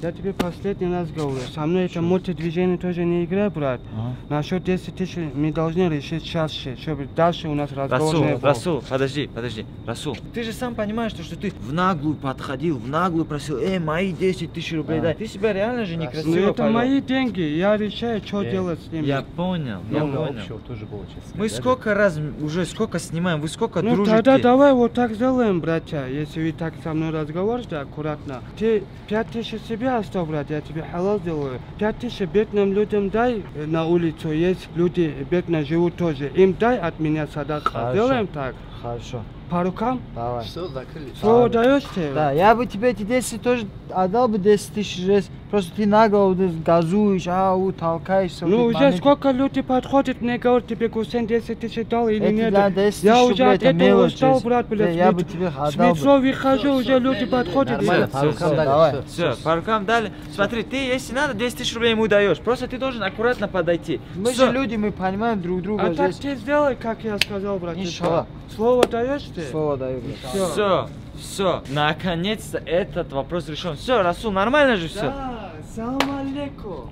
Я тебе последний раз говорю. Со мной это мотодвижение тоже не играй, брат. Ага. Насчет десять тысяч мы должны решить чаще, чтобы дальше у нас разговор Расул, не был. Расул, подожди, подожди, Расул. Ты же сам понимаешь, что, что ты в наглую подходил, в наглую просил, эй, мои десять тысяч рублей дай. Ты себя реально же некрасиво Ну это повел. мои деньги, я решаю, что Э, делать с ними. Я понял, я Много понял. общего тоже было, честно Мы сказать. сколько раз уже сколько снимаем, вы сколько Ну дружите? тогда давай вот так сделаем, братья. Если вы так со мной разговариваете, аккуратно. Ты пять тысяч себе оставь, брат, я тебе халал делаю. Пять тысяч бедным людям дай э, на улицу. Есть люди бедно живут тоже. Им дай от меня садака. Хорошо. Сделаем так. Хорошо, по рукам. давай. Все, закрыли. Слово даешь тебе? Да, я бы тебе эти десять тоже отдал бы десять тысяч раз. Просто ты нагло вот газуешь, ау, толкаешься. Ну вот уже момент. сколько людей подходит, мне говорят, тебе Гусейн десять тысяч дал или Это нет. для десять Я тысяч уже рублей, от это этого мелочь, устал, если- брат, Да, блядь. я С бы мет- тебе С отдал бы. метро выхожу, уже люди подходят. Нормально, и- по рукам всё, дали. давай. всё. Все, по рукам дали. Смотри, ты, если надо, десять тысяч рублей ему даешь. Просто ты должен аккуратно подойти. Мы Всё. же люди, мы понимаем друг друга А так здесь. ты сделай, как я сказал, брат. Иншаллах. Слово даешь ты? Слово даю, брат. Всё. Все, все, наконец-то этот вопрос решен. Все, Расул, нормально же все. Да, салам алейкум.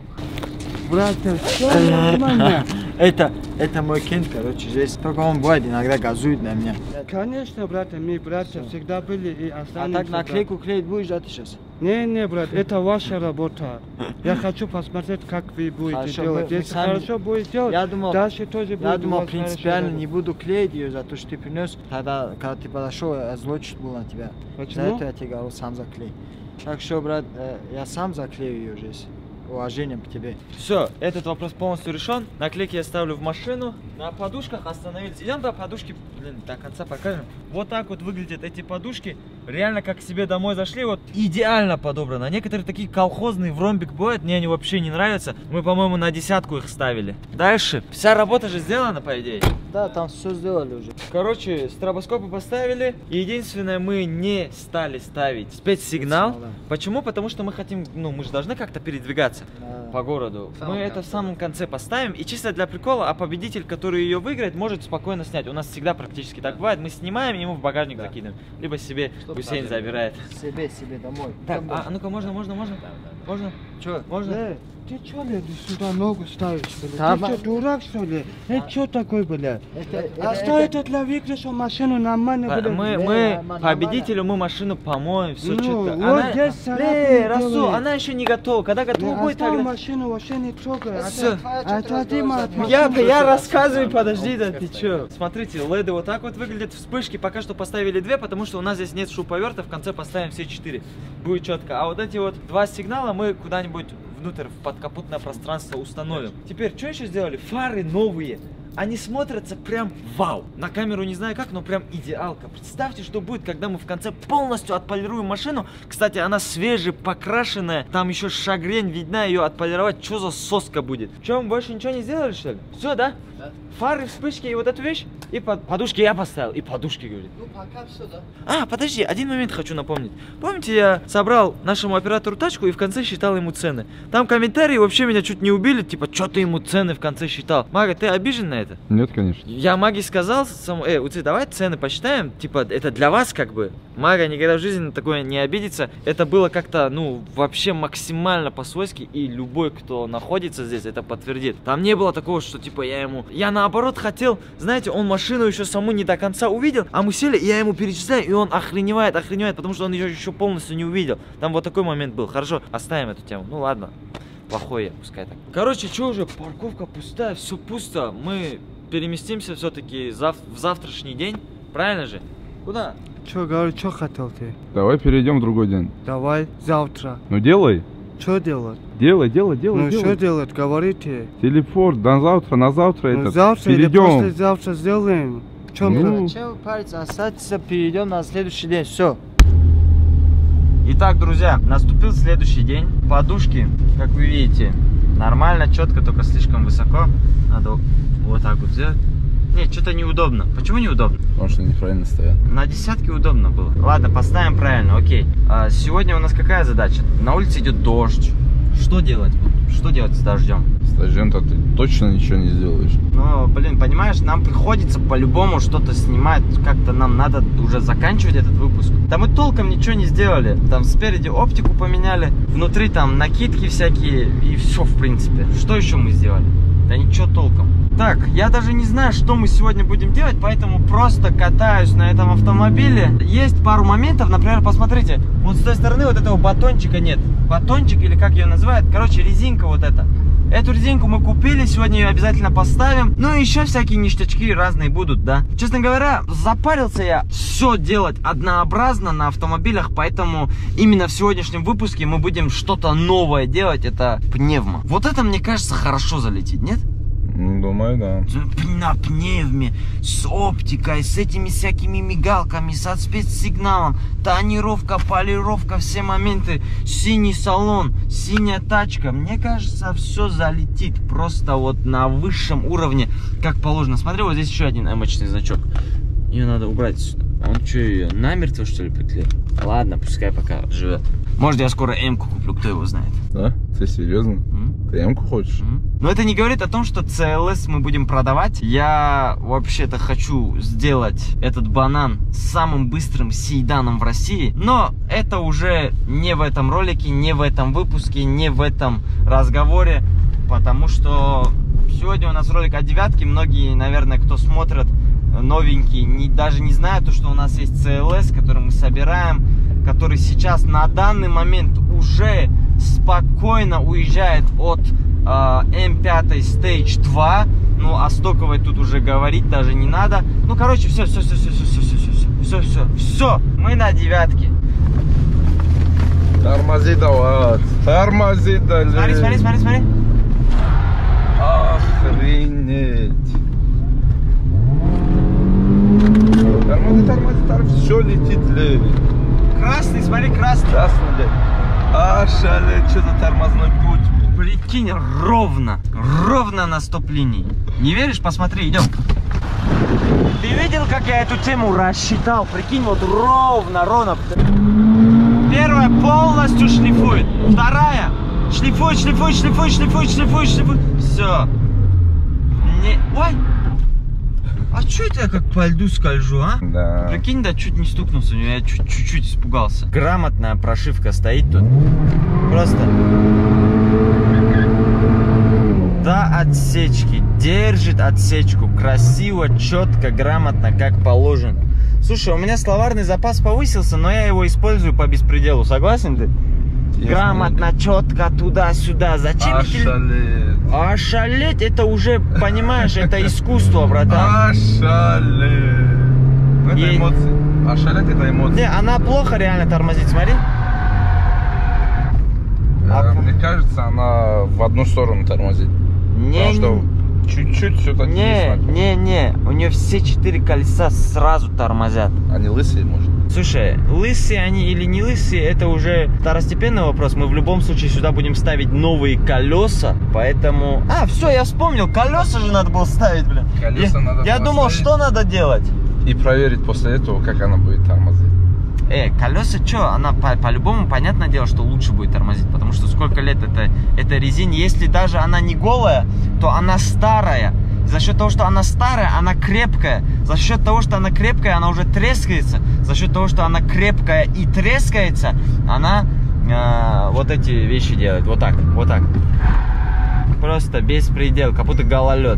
Братья, все нормально. Это, это мой кент, короче, здесь. Только он бывает, иногда газует на меня. Конечно, братья, мы братья всегда были и А останемся. так наклейку клеить будешь, да, ты сейчас? Не, не, брат, это ваша работа. Я хочу посмотреть, как вы будете Хорошо, делать. мы- мы Если сами- хорошо будете делать, Я думал, дальше тоже будет я у думал, вас принципиально хорошо не работать. буду клеить ее за то, что ты принес. Тогда, когда ты подошел, я злочит был на тебя. За Почему? это я тебе говорил, сам заклей. Так что, брат, э, я сам заклею ее здесь. Уважением к тебе. Все, этот вопрос полностью решен. Наклейки я ставлю в машину. На подушках остановились. Идем до подушки, блин, до конца покажем. Вот так вот выглядят эти подушки. Реально как к себе домой зашли, вот идеально подобрано. Некоторые такие колхозные в ромбик бывают, мне они вообще не нравятся. Мы, по-моему, на десятку их ставили. Дальше. Вся работа же сделана, по идее. Да, там все сделали уже. Короче, стробоскопы поставили. Единственное, мы не стали ставить спецсигнал. Да. Почему? Потому что мы хотим, ну, мы же должны как-то передвигаться Да. по городу. самом Мы это в конце, самом конце поставим. И чисто для прикола, а победитель, который ее выиграет, может спокойно снять. У нас всегда практически так бывает. Мы снимаем, ему в багажник Да. закидываем. Либо себе Чтоб Гусейн правильно забирает. Себе, себе домой. Так, а, а ну-ка, можно, можно, можно? Можно? Че? Можно? Э, ты чё, блядь, сюда ногу ставишь, блядь? Да, Ты ма- что, дурак, что ли? Это что такое, блядь? Это, А что это для выигрыша машину нормально, По- блядь? Мы, не, мы нормально. победителю мы машину помоем, все Ну, четко. вот Она... здесь Э, царапины Расул, делает. она еще не готова. Когда готова Не, будет, оставь тогда... машину, вообще не трогай. Всё. Отойди, мать, Я, машину. я рассказываю, подожди, да ты чё? Смотрите, леды вот так вот выглядят, вспышки пока что поставили две, потому что у нас здесь нет шуруповерта, в конце поставим все четыре. Будет четко. А вот эти вот два сигнала мы куда-нибудь внутрь, в подкапотное пространство установим. Теперь, что еще сделали? Фары новые. Они смотрятся прям вау. На камеру не знаю как, но прям идеалка. Представьте, что будет, когда мы в конце полностью отполируем машину. Кстати, она свежая, покрашенная. Там еще шагрень видна, ее отполировать. Что за соска будет? Че, мы больше ничего не сделали, что ли? Все, да? Да. Фары, вспышки и вот эту вещь. И под... подушки я поставил. И подушки, говорит. Ну, пока все, да. А, подожди, один момент хочу напомнить. Помните, я собрал нашему оператору тачку и в конце считал ему цены. Там комментарии вообще меня чуть не убили. Типа, что ты ему цены в конце считал? Мага, ты обижен на это? Нет, конечно. Я Маге сказал, сам, э, Уци, давай цены посчитаем, типа, это для вас как бы. Мага никогда в жизни на такое не обидится. Это было как-то, ну, вообще максимально по-свойски, и любой, кто находится здесь, это подтвердит. Там не было такого, что, типа, я ему... Я наоборот хотел, знаете, он машину еще саму не до конца увидел, а мы сели, и я ему перечисляю, и он охреневает, охреневает, потому что он ее еще полностью не увидел. Там вот такой момент был. Хорошо, оставим эту тему. Ну, ладно. Плохой я, пускай так. Короче, что уже, парковка пустая, все пусто. Мы переместимся все-таки зав в завтрашний день, правильно же? Куда? Чё, говорю, чё хотел ты? Давай перейдем в другой день. Давай, завтра. Ну делай. Чё делать? Делай, делай, делай, Ну делай. что делать, говорите. Телефон, на завтра, на завтра Ну, это. завтра или перейдем. послезавтра сделаем. В чем Ну. проблема? Зачем вы париться? Оставьтесь, перейдем на следующий день. Все. Итак, друзья, наступил следующий день. Подушки, как вы видите, нормально, четко, только слишком высоко. Надо вот так вот сделать. Нет, что-то неудобно. Почему неудобно? Потому что неправильно стоят. На десятке удобно было. Ладно, поставим правильно, окей. А, сегодня у нас какая задача? На улице идет дождь. Что делать? Что делать с дождем? Стажента ты точно ничего не сделаешь. Но, блин, понимаешь, нам приходится по-любому что-то снимать. Как-то нам надо уже заканчивать этот выпуск. Да мы толком ничего не сделали. Там спереди оптику поменяли, внутри там накидки всякие, и все, в принципе. Что еще мы сделали? Да ничего толком. Так, я даже не знаю, что мы сегодня будем делать, поэтому просто катаюсь на этом автомобиле. Есть пару моментов, например, посмотрите, вот с той стороны вот этого батончика нет. Батончик, или как ее называют, короче, резинка вот эта. Эту резинку мы купили, сегодня ее обязательно поставим. Ну и еще всякие ништячки разные будут, да. Честно говоря, запарился я все делать однообразно на автомобилях, поэтому именно в сегодняшнем выпуске мы будем что-то новое делать, это пневма. Вот это, мне кажется, хорошо залетит, нет? Думаю, да. На пневме, с оптикой, с этими всякими мигалками, со спецсигналом, тонировка, полировка, все моменты, синий салон, синяя тачка. Мне кажется, все залетит просто вот на высшем уровне, как положено. Смотри, вот здесь еще один эмочный значок. Ее надо убрать сюда. Он что, ее намертво, что ли, приклеил? Ладно, пускай пока живет. Может, я скоро М-ку куплю, кто его знает. Да? Ты серьезно? М? Ты М-ку хочешь? М? Но это не говорит о том, что си эл эс мы будем продавать. Я вообще-то хочу сделать этот банан самым быстрым сейданом в России. Но это уже не в этом ролике, не в этом выпуске, не в этом разговоре. Потому что сегодня у нас ролик о девятке. Многие, наверное, кто смотрят новенькие, не, даже не знают, что у нас есть си эл эс, который мы собираем, который сейчас на данный момент уже спокойно уезжает от э, эм пять Stage два. Ну, о стоковой тут уже говорить даже не надо. Ну, короче, все, все, все, все, все, все, все, все, все, все, все, мы на девятке. Тормози давай, тормози далее. Смотри, смотри, смотри, смотри. Охренеть. Тормози, тормози, тормози, все летит левее. Красный, смотри, красный. Красный, блядь. А, шале, что-то тормозной путь. Прикинь, ровно, ровно на стоп-линии. Не веришь? Посмотри, идем. Ты видел, как я эту тему рассчитал? Прикинь, вот ровно, ровно. Первая полностью шлифует. Вторая шлифует, шлифует, шлифует, шлифует, шлифует, шлифует. Все. Не... Ой. А что это я как по льду скольжу, а? Да. Прикинь, да, чуть не стукнулся, я чуть-чуть испугался. Грамотная прошивка стоит тут. Просто... До отсечки. Держит отсечку. Красиво, четко, грамотно, как положено. Слушай, у меня словарный запас повысился, но я его использую по беспределу. Согласен ты? Грамотно, четко, туда-сюда. Зачем? Ошалеть. Ошалеть, это уже, понимаешь, это искусство, братан. Ошалеть. Это И... эмоции. Ошалеть это эмоции. Не, она плохо реально тормозит, смотри. А, мне кажется, она в одну сторону тормозит. Не, Потому что чуть-чуть все-таки не, не, не, у нее все четыре колеса сразу тормозят. Они лысые, может? Слушай, лысые они или не лысые, это уже второстепенный вопрос. Мы в любом случае сюда будем ставить новые колеса, поэтому... А, все, я вспомнил, колеса же надо было ставить, блин. Колеса я надо я думал, поставить. что надо делать? И проверить после этого, как она будет тормозить. Э, колеса что? Она по-любому, по понятное дело, что лучше будет тормозить, потому что сколько лет это, это резине. Если даже она не голая, то она старая. За счет того, что она старая, она крепкая. За счет того, что она крепкая, она уже трескается. За счет того, что она крепкая и трескается, она э, вот эти вещи делает. Вот так, вот так. Просто беспредел, как будто гололед.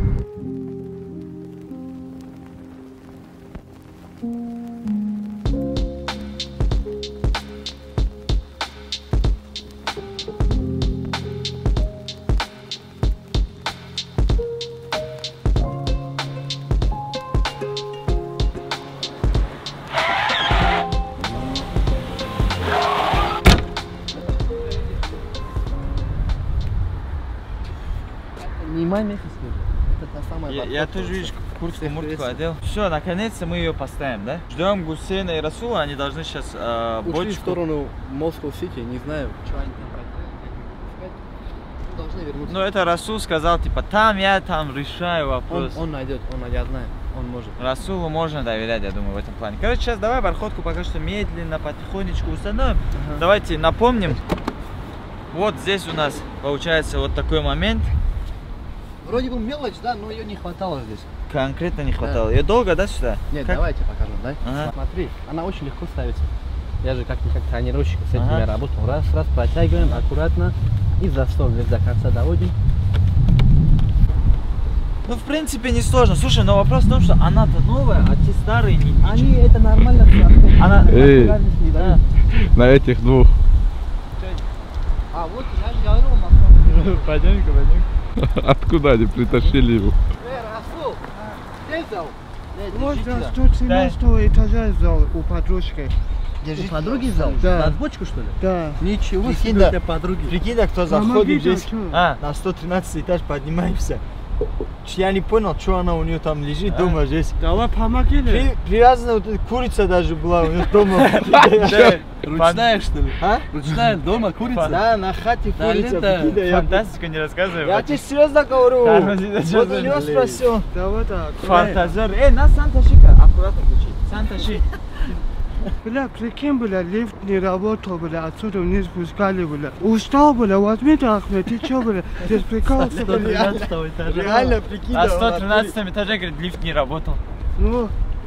Не май месяц тоже. Это та самая Я, подкладка я тоже, вообще. видишь, куртку, Всех муртку приветствую. одел. Все, наконец-то мы ее поставим, да? Ждем Гусейна и Расула, они должны сейчас э, Ушли в бочку... сторону Москва-Сити, не знаю, что они там проделали, должны вернуться. Ну, это Расул сказал, типа, там я там решаю Он, вопрос. он найдет, он, я знаю, он может. Расулу можно доверять, я думаю, в этом плане. Короче, сейчас давай бархотку пока что медленно, потихонечку установим. Ага. Давайте напомним. Вот здесь у нас получается вот такой момент. Вроде бы мелочь, да, но ее не хватало здесь. Конкретно не хватало. Ее долго, да, сюда? Нет, Как? давайте покажу, да? Ага. Смотри, она очень легко ставится. Я же как-никак тренировщик с этим Ага. я работал. Раз, раз, протягиваем аккуратно и за стол вверх до конца доводим. Ну, в принципе, не сложно. Слушай, но вопрос в том, что она-то новая, а те старые не... Они это нормально. Она... Эй. Разницы не дают. На этих двух. А вот я же говорил, Москва. Пойдем-ка, пойдем. Откуда они притащили его? Эй, Расул, где взял? Вот за сто тринадцатого этажа взял у подружки. У подруги взял? Да. На отбочку, что ли? Да. Ничего Прикинь, себе, да. у тебя подруги. Прикинь, да, кто Помоги, заходит да, здесь, чё? А, на сто тринадцатый этаж поднимаемся. Я не понял, что она у нее там лежит дома здесь. Давай помоги. При- привязана вот эта курица даже была у нее дома. Ручная, что ли? А? Ручная дома, курица? Да, на хате Да, курица. это прикинь, да, я- фантастику не рассказывай. Я тебе серьезно говорю. Тормози, да, чё Вот за у него жалеешь? спросил. Давай так. Фантазер. Эй, нас сам тащи-ка. Аккуратно ключи. Сам тащи. Бля, прикинь, бля, лифт не работал, бля, отсюда вниз спускали, бля. Устал, бля, возьми ты, Ахмед, ты чё, бля, ты сприкался, бля. тринадцатого этажа. Реально, прикинь. А да, сто вот, тринадцатом этаже, говорит, лифт не работал. Ну,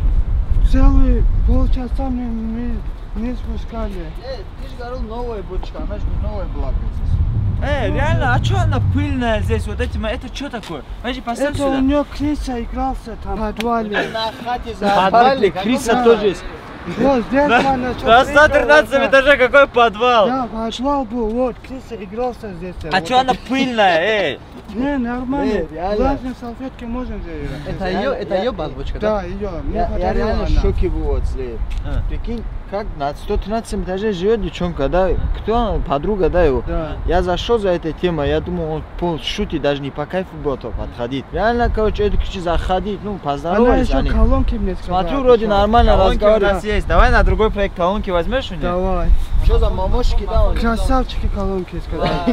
целый полчаса мне не, не спускали. Э, ты же говорил, новая бочка, она же не новая была, кажется. Эй, реально, а чё она пыльная здесь? Вот этим, это что такое? Подожди, поставь Это у сюда. нее Криса игрался там в подвале. На хате В за подвале Криса Да. тоже есть. Вот здесь она что На сто тринадцатом этаже какой подвал? Да, подвал был, вот, Криса игрался здесь. А вот чё она это. пыльная, эй? Не, нормально. Э, реально. Влажные салфетки можно сделать. Это ее, это Я- ее базбочка, да? Да, ее. Мне Я, я подарила реально в она. шоке был вот след. А. Прикинь, как на сто тринадцатом этаже живет девчонка, да? Кто она? Подруга, да, его? Да. Я зашел за этой темой, я думал, он пол шутит, даже не по кайфу было то подходить. Реально, короче, это ключи заходить, ну, Она поздоровались еще они. колонки мне сказала. Смотрю, вроде нормально Колонки у разговаривают. нас есть. Давай на другой проект колонки возьмешь у нее? Давай. Что за мамошки, да? он? Красавчики колонки сказали.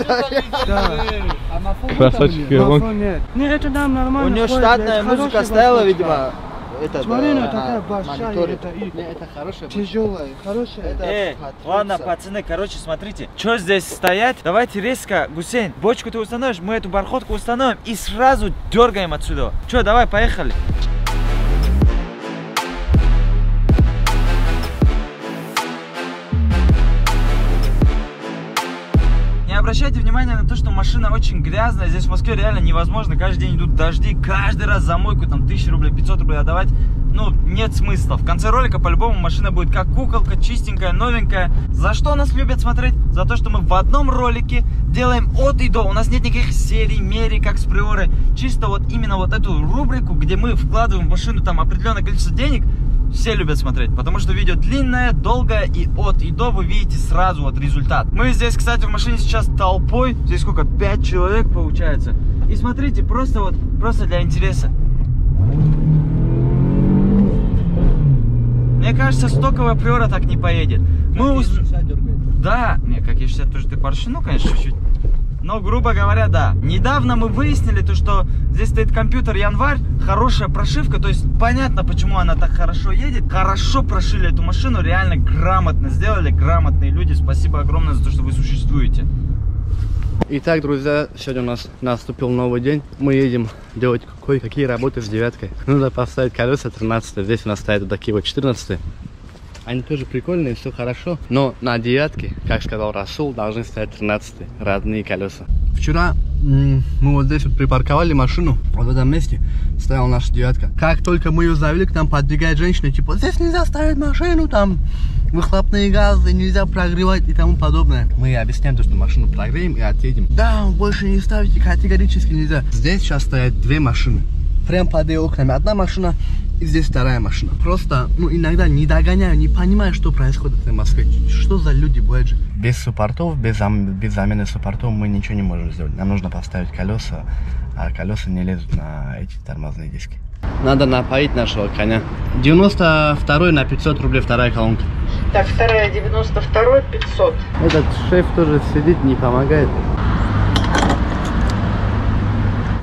Да. А Мафон Красавчик. Колонки. Мафон нет. Не, это нам нормально. У нее ходит, штатная это музыка хорошая стояла, басочка. видимо. Это, Смотри, да, она такая на большая, мониторе. это и Не, это хорошая. тяжелая, хорошая. Это- Эй, Подписаться. ладно, пацаны, короче, смотрите, что здесь стоять? Давайте резко, Гусейн, бочку ты установишь, мы эту бархотку установим и сразу дергаем отсюда. Че, давай, поехали. Не обращайте внимания на то, что машина очень грязная. Здесь в Москве реально невозможно. Каждый день идут дожди. Каждый раз за мойку там тысячу рублей, пятьсот рублей отдавать. Ну, нет смысла. В конце ролика по-любому машина будет как куколка, чистенькая, новенькая. За что нас любят смотреть? За то, что мы в одном ролике делаем от и до. У нас нет никаких серий, мерий, как с приоры. Чисто вот именно вот эту рубрику, где мы вкладываем в машину там определенное количество денег. Все любят смотреть, потому что видео длинное, долгое, и от и до вы видите сразу вот результат. Мы здесь, кстати, в машине сейчас толпой. Здесь сколько? пять человек получается. И смотрите, просто вот, просто для интереса. Мне кажется, стоковая приора так не поедет. Мы уз... Да, не, как я шестьдесят тоже ты поршину, конечно, чуть-чуть. Но, грубо говоря, да. Недавно мы выяснили то, что здесь стоит компьютер Январь, хорошая прошивка, то есть понятно, почему она так хорошо едет. Хорошо прошили эту машину, реально грамотно сделали, грамотные люди. Спасибо огромное за то, что вы существуете. Итак, друзья, сегодня у нас наступил новый день. Мы едем делать кое-какие работы с девяткой. Нужно поставить колеса тринадцатые. Здесь у нас стоят вот такие вот четырнадцатые. Они тоже прикольные, все хорошо. Но на девятке, как сказал Расул, должны стоять тринадцатые. Родные колеса. Вчера мы вот здесь вот припарковали машину. Вот в этом месте стояла наша девятка. Как только мы ее завели, к нам подбегает женщина. Типа, здесь нельзя ставить машину, там выхлопные газы, нельзя прогревать и тому подобное. Мы ей объясняем, то, что машину прогреем и отъедем. Да, больше не ставите, категорически нельзя. Здесь сейчас стоят две машины. Прям под ее окнами одна машина и здесь вторая машина. Просто, ну, иногда не догоняю, не понимаю, что происходит в Москве. Что за люди бывают же? Без суппортов, без, зам... без замены суппортов мы ничего не можем сделать. Нам нужно поставить колеса, а колеса не лезут на эти тормозные диски. Надо напоить нашего коня. девяносто второй на пятьсот рублей вторая колонка. Так, вторая девяносто второй пятьсот. Этот шеф тоже сидит, не помогает.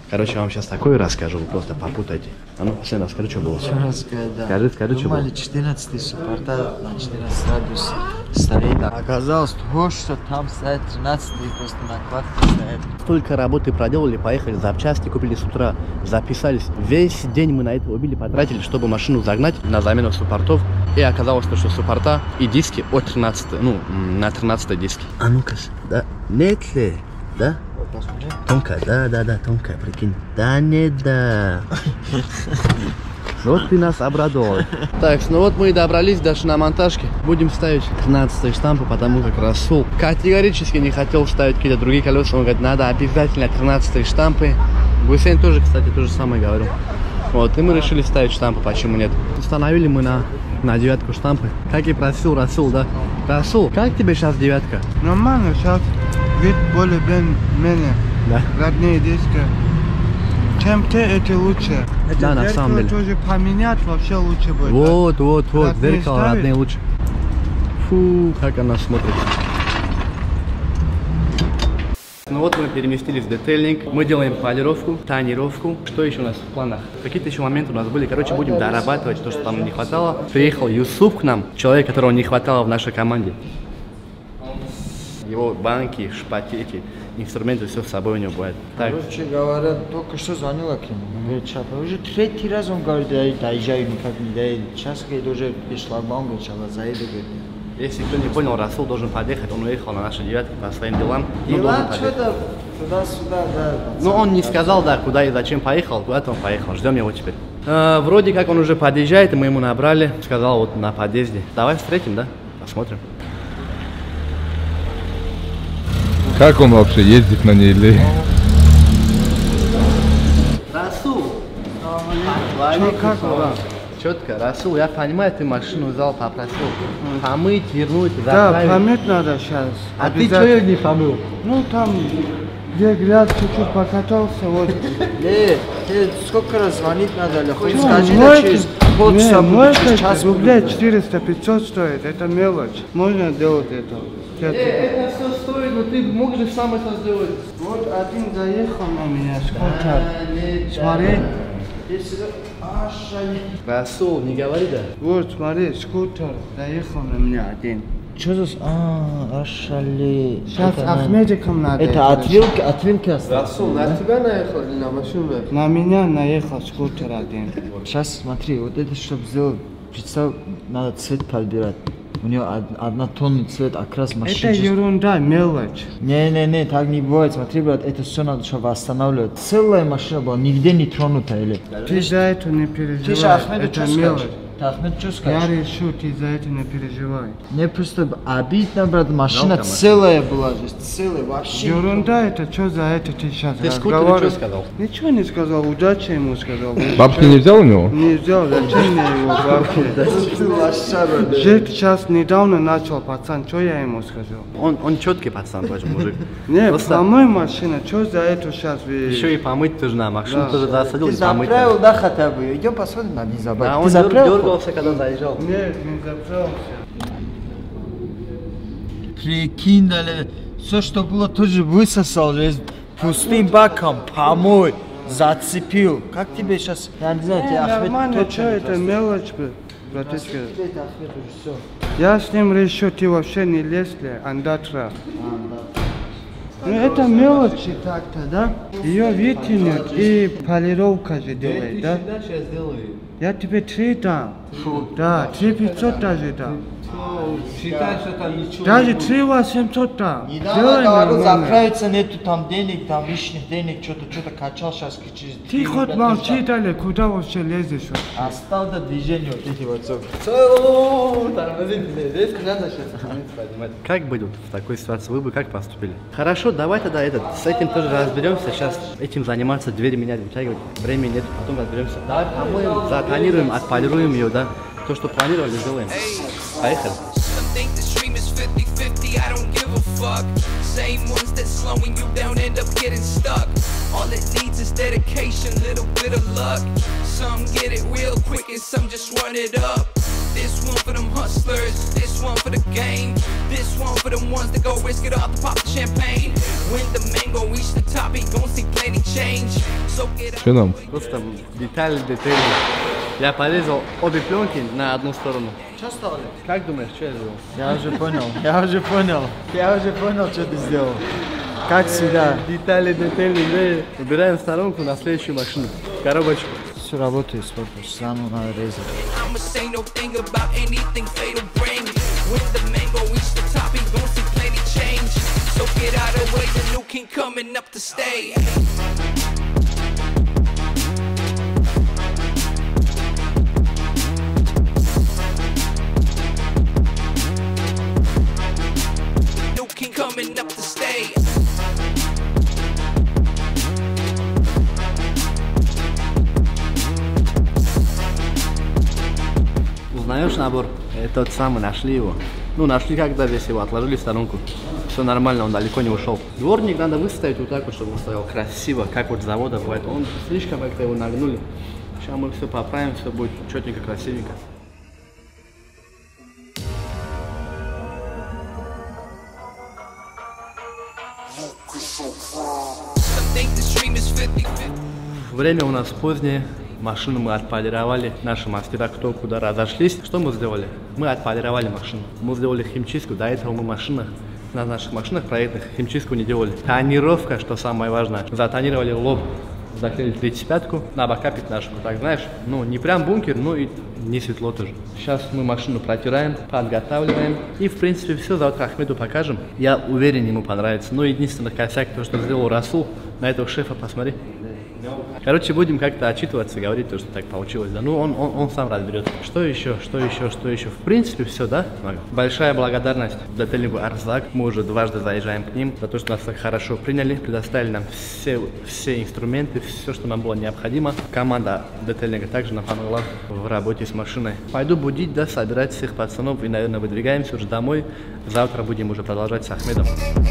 Короче, я вам сейчас такое расскажу, вы просто попутайте. А ну, Хусейн, расскажи, что было. Что рассказать, да. Скажи, скажи, что было. Думали, четырнадцатый Супарта на четырнадцать градусов стоит. Оказалось, то, что там стоит тринадцатый, просто накладка стоит. Столько работы проделали, поехали, запчасти купили с утра, записались. Весь день мы на это убили, потратили, чтобы машину загнать на замену суппортов. И оказалось, что суппорта и диски от тринадцатой, ну, на тринадцатой диске. А ну-ка, да, нет ли, да? Тонкая, да, да, да, тонкая, прикинь. Да не да. Вот ты нас обрадовал. Так, ну вот мы и добрались до шиномонтажки. Будем ставить тринадцатые штампы, потому как Расул категорически не хотел ставить какие-то другие колеса. Он говорит, надо обязательно тринадцатые штампы. Гусейн тоже, кстати, то же самое говорил. Вот, и мы решили ставить штампы, почему нет. Установили мы на, на девятку штампы. Как и просил Расул, да? Расул, как тебе сейчас девятка? Нормально, сейчас вид более-менее. Да. Родные диски. Чем те, эти лучше. Да, на самом деле. Тоже поменять вообще лучше будет. Вот, вот, вот, Родные зеркало ставить? родные лучше. Фу, как она смотрится. Ну вот мы переместились в детейлинг, мы делаем полировку, тонировку. Что еще у нас в планах? Какие-то еще моменты у нас были, короче, будем дорабатывать то, что там не хватало. Приехал Юсуф к нам, человек, которого не хватало в нашей команде. Его банки, шпатеки, инструменты, все с собой у него бывает. Так. Короче говоря, только что звонила к нему. Говорит, Шапа, уже третий раз он говорит, я доезжаю, никак не доеду. Сейчас, говорит, уже без шлагбаума, говорит, заеду, говорит. Если кто не понял, Расул должен подъехать, он уехал на наши девятки по своим делам. Дела что-то туда-сюда, да. Ну он не сказал, да, куда и зачем поехал, куда-то он поехал, ждем его теперь. А, вроде как он уже подъезжает, и мы ему набрали, сказал вот на подъезде. Давай встретим, да? Посмотрим. Как он вообще ездит на ней или? Расул! Чё, как вам? Четко, Расул, я понимаю, ты машину взял, попросил помыть, вернуть, Да, заправить. помыть надо сейчас. А ты что ее не помыл? Ну там, где грязь чуть-чуть покатался, вот. Э, ты сколько раз звонить надо, или хоть Ну, скажи, да мойка- через не, полчаса буду, мойка через час буду. рублей четыреста-пятьсот стоит, это мелочь. Можно делать это. Я- это все стоит, но ты мог же сам это сделать. Вот один заехал на меня, сколько? Смотри. Расул, не говори, да? Вот, смотри, скутер заехал на меня один. Что за... А, Ашали. Сейчас Ахмедиком надо. Это от вилки, от вилки осталось. Расул, на тебя наехал или на машину? На меня наехал скутер один. Сейчас смотри, вот это, чтобы сделать, представь, надо цвет подбирать. У него од- одна тонна цвет, окрас машины. Это ерунда, мелочь. Не-не-не, так не бывает. Смотри, брат, это все надо еще восстанавливать. Целая машина была, нигде не тронута, или? Ты за это не Ты же переживай, Ахмеду это что мелочь. скажешь? Ты Ахмеду что Я скажешь? решу, ты за это не переживай. Мне просто обидно, брат, машина Жалко целая была, здесь целая, вообще. Ерунда это, что за это ты сейчас Ты скутеру разговариваешь? что сказал? Ничего не сказал, удачи ему сказал. Бабки не взял у него? Не взял, зачем мне его бабки? Жить сейчас недавно начал, пацан, что я ему сказал? Он, он четкий пацан, тоже мужик. Не, Просто помой машина, что за это сейчас вы... еще и помыть тоже на машину, Да. тоже засадил Ты и помыть. заправил, да, хотя бы? Идем посмотрим, надо не забыть. Да, Ты он заправил? дергался, когда заезжал. Нет, не заправился. Прикинь, дали, все, что было, тоже высосал, весь пустым баком, помой, зацепил. Как тебе сейчас, я не знаю, Не, тебе Ахмед нормально, точно что не это простит. мелочь, бля, братишка. Это Ахмед уже все. Я с ним решу, ты вообще не лезли, андатра. Ну это мелочи так-то, да? Ее вытянет и полировка же делает, да? Сейчас сделаю. Я тебе три дам. Да, три пятьсот даже дам. Считай, что там ничего. Даже три восемьсот дам. Недавно Делай говорил, нормально. заправиться нету там денег, там лишних денег, что-то, что-то качал сейчас через... Ты хоть молчи, дали, куда вообще лезешь? Остал до движения вот эти вот все. Как быть вот в такой ситуации? Вы бы как поступили? Хорошо, давай тогда этот, с этим тоже разберемся. Сейчас этим заниматься, двери менять, вытягивать. Времени нет, потом разберемся. Давай помоем, затонируем, отполируем ее, да? То, что планировали, сделаем. Поехали. Some think the stream is fifty fifty, I don't give a fuck. Same ones that slowing you down end up getting stuck. All it needs is dedication, little bit of luck. Some get it real quick and some just run it up. This one for them hustlers, this one for the game. This one for them ones that go risk it all to pop the champagne. When the man gon' reach the top, he gon' see plenty change. So get up. Что нам? Просто детали, детали. Я порезал обе пленки на одну сторону. Что стало? Как думаешь, что я сделал? Я уже понял, я уже понял. Я уже понял, что ты сделал. Как всегда. Детали, детали, да. Убираем в сторонку на следующую машину. Коробочку. Все работает, сколько самому надо резать. I'ma say no thing about anything fatal bring. When the man gon' reach the top, he gon' see plenty change. So get out of the way, the new king coming up to stay. New king coming up to stay. Узнаешь набор? Это тот самый, нашли его. Ну, нашли, когда весь его отложили в сторонку. Все нормально, он далеко не ушел. Дворник надо выставить вот так вот, чтобы он стоял красиво, как вот с завода бывает. Он слишком как-то его нагнули. Сейчас мы все поправим, все будет четненько, красивенько. Время у нас позднее. Машину мы отполировали, наши мастера кто куда разошлись. Что мы сделали? Мы отполировали машину. Мы сделали химчистку. До этого мы в машинах, на наших машинах проектных химчистку не делали. Тонировка, что самое важное. Затонировали лоб, заклеили тридцать пятку, на бока пятнашку. Так знаешь, ну не прям бункер, но и не светло тоже. Сейчас мы машину протираем, подготавливаем. И в принципе все, завтра Ахмеду покажем. Я уверен, ему понравится. Но единственный косяк, то что сделал Расул, на этого шефа посмотри. Короче, будем как-то отчитываться, говорить то, что так получилось. Да, ну он, он, он сам разберет. Что еще, что еще, что еще. В принципе, все, да? Большая благодарность детейлингу Арзак. Мы уже дважды заезжаем к ним за то, что нас так хорошо приняли, предоставили нам все, все инструменты, все, что нам было необходимо. Команда детейлинга также нам помогла в работе с машиной. Пойду будить, да, собирать всех пацанов и, наверное, выдвигаемся уже домой. Завтра будем уже продолжать с Ахмедом.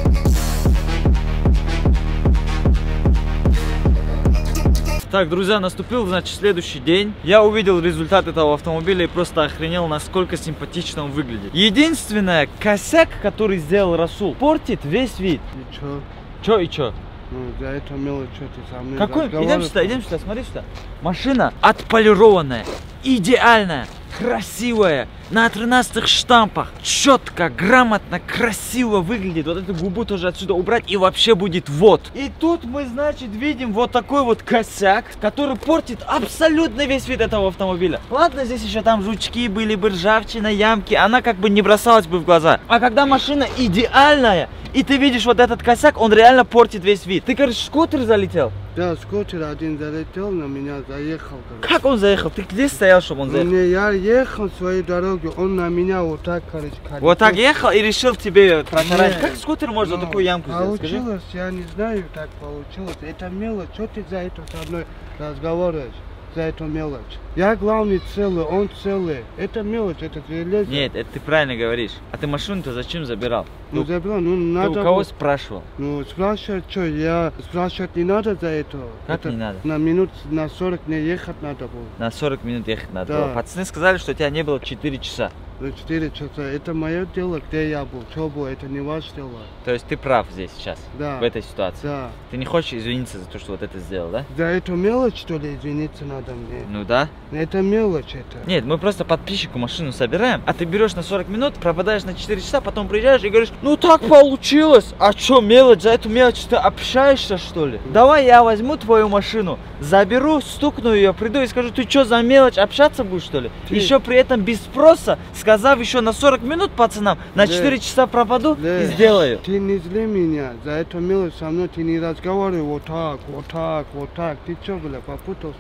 Так, друзья, наступил, значит, следующий день. Я увидел результат этого автомобиля и просто охренел, насколько симпатично он выглядит. Единственное, косяк, который сделал Расул, портит весь вид. И чё? Чё и чё? Ну, за это мелочь, что ты со мной Какой? Идем разговариваешь? сюда, идем сюда, смотри сюда. Машина отполированная, идеальная, красивая, на тринадцатых штампах, четко, грамотно, красиво выглядит. Вот эту губу тоже отсюда убрать и вообще будет вот. И тут мы, значит, видим вот такой вот косяк, который портит абсолютно весь вид этого автомобиля. Ладно, здесь еще там жучки были бы, ржавчина, ямки, она как бы не бросалась бы в глаза. А когда машина идеальная, и ты видишь вот этот косяк, он реально портит весь вид. Ты, говоришь, скутер залетел? Да, скутер один залетел, на меня заехал. Короче. Как он заехал? Ты где стоял, чтобы он заехал? Ну, не, я ехал своей дорогой, он на меня вот так, короче, ходил. Вот так ехал и решил тебе протарать. Нет. Как скутер может Ну, такую ямку сделать? Скажи. Получилось, я не знаю, так получилось. Это мелочь, что ты за это со мной разговариваешь? За эту мелочь. Я главный целый, он целый. Это мелочь, это железо. Нет, это ты правильно говоришь. А ты машину-то зачем забирал? Ну, Ты- забрал, ну, Ты надо... у кого вот- спрашивал? Ну, спрашивать, что, я спрашивать не надо за это. Как Это не надо? На минут, на сорок не ехать надо было. На сорок минут ехать надо Да. было. Пацаны сказали, что тебя не было четыре часа. Ну, четыре часа. Это мое дело, где я был, что был, это не ваше дело. То есть ты прав здесь сейчас, Да. в этой ситуации. Да. Ты не хочешь извиниться за то, что вот это сделал, да? За эту мелочь, что ли, извиниться надо мне? Ну да. Это мелочь, это. Нет, мы просто подписчику машину собираем, а ты берешь на сорок минут, пропадаешь на четыре часа, потом приезжаешь и говоришь, ну так получилось. А что, мелочь, за эту мелочь ты общаешься, что ли? Давай я возьму твою машину, заберу, стукну ее, приду и скажу, ты что за мелочь, общаться будешь, что ли? Ты- Еще при этом без спроса, сказав еще на сорок минут пацанам, на Да. четыре часа пропаду Да. и сделаю. Ты не зли меня, за эту мелочь со мной ты не разговаривай вот так, вот так, вот так. Ты что, бля, попутался?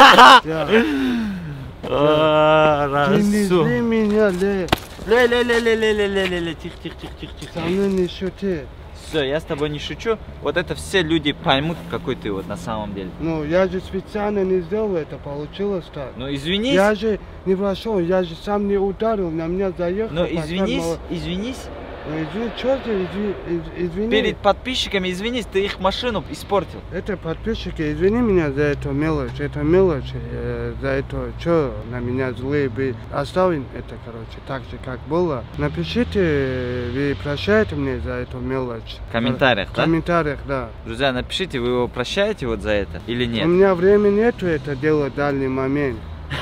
Да. А, Ты не Расул. зли меня, ле. Ле-ле-ле-ле-ле-ле-ле-ле, тихо, тихо, тихо, тихо, тихо. Со мной не шути. Все, я с тобой не шучу. Вот это все люди поймут, какой ты вот на самом деле. Ну, я же специально не сделал это, получилось так. Ну извинись. Я же не прошел, я же сам не ударил, на меня заехал. Ну пацан извинись, мало- извинись Извини, что ты, извини, извини. Перед подписчиками извинись, ты их машину испортил. Это подписчики, извини меня за эту мелочь, это мелочь, э, за это, что на меня злые были. Оставим это, короче, так же, как было. Напишите, вы прощаете мне за эту мелочь. В комментариях, в да? В комментариях, да. Друзья, напишите, вы его прощаете вот за это или нет? У меня времени нету это делать в данный момент.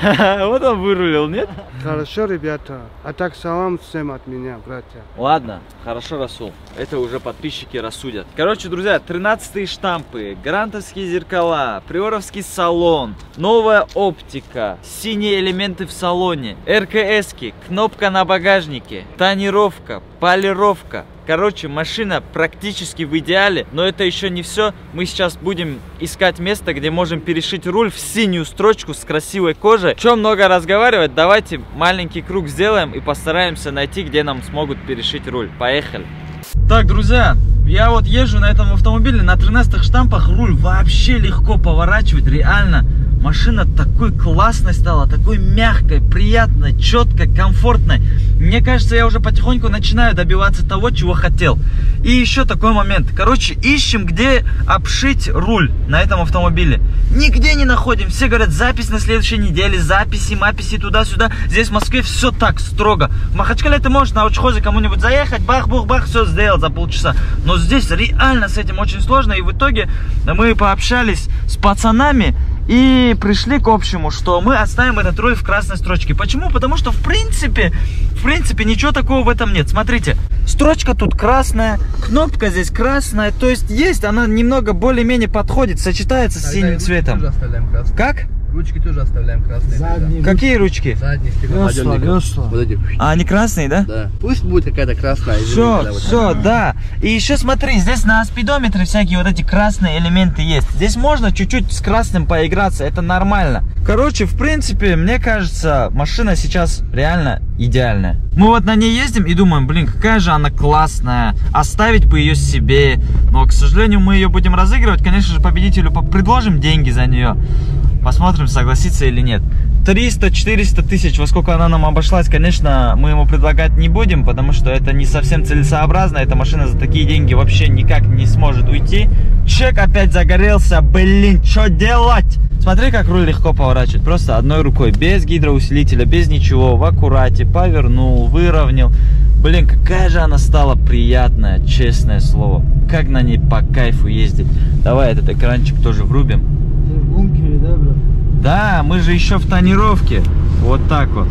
Вот он вырулил, нет? Хорошо, ребята. А так салам всем от меня, братья. Ладно, хорошо, Расул. Это уже подписчики рассудят. Короче, друзья, тринадцатые штампы, грантовские зеркала, приоровский салон, новая оптика, синие элементы в салоне, эр ка эски, кнопка на багажнике, тонировка, полировка. Короче, машина практически в идеале, но это еще не все. Мы сейчас будем искать место, где можем перешить руль в синюю строчку с красивой кожей. Чем много разговаривать, давайте маленький круг сделаем и постараемся найти, где нам смогут перешить руль. Поехали! Так, друзья, я вот езжу на этом автомобиле, на тринадцатых штампах руль вообще легко поворачивать, реально. Машина такой классной стала, такой мягкой, приятной, четкой, комфортной. Мне кажется, я уже потихоньку начинаю добиваться того, чего хотел. И еще такой момент. Короче, ищем, где обшить руль на этом автомобиле. Нигде не находим. Все говорят, запись на следующей неделе, записи, маписи туда-сюда. Здесь в Москве все так строго. В Махачкале ты можешь на учхозе кому-нибудь заехать, бах-бух-бах, все сделал за полчаса. Но здесь реально с этим очень сложно. И в итоге мы пообщались с пацанами и пришли к общему, что мы оставим этот руль в красной строчке. Почему? Потому что в принципе, в принципе ничего такого в этом нет. Смотрите, строчка тут красная, кнопка здесь красная, то есть есть, она немного более-менее подходит, сочетается с синим цветом. Как? Ручки тоже оставляем красные. Задние. Какие ручки? Задние стеклоподъемники. Вот эти. А, они красные, да? Да. Пусть будет какая-то красная. Все, все, да. И еще смотри, здесь на спидометре всякие вот эти красные элементы есть. Здесь можно чуть-чуть с красным поиграться, это нормально. Короче, в принципе, мне кажется, машина сейчас реально идеальная. Мы вот на ней ездим и думаем, блин, какая же она классная. Оставить бы ее себе. Но, к сожалению, мы ее будем разыгрывать. Конечно же, победителю предложим деньги за нее. Посмотрим, согласится или нет. триста-четыреста тысяч, во сколько она нам обошлась, конечно, мы ему предлагать не будем, потому что это не совсем целесообразно. Эта машина за такие деньги вообще никак не сможет уйти. Чек опять загорелся, блин, что делать? Смотри, как руль легко поворачивать, просто одной рукой, без гидроусилителя, без ничего, в аккурате, повернул, выровнял. Блин, какая же она стала приятная, честное слово. Как на ней по кайфу ездить. Давай этот экранчик тоже врубим. В бункере, да, брат? Да, мы же еще в тонировке. Вот так вот.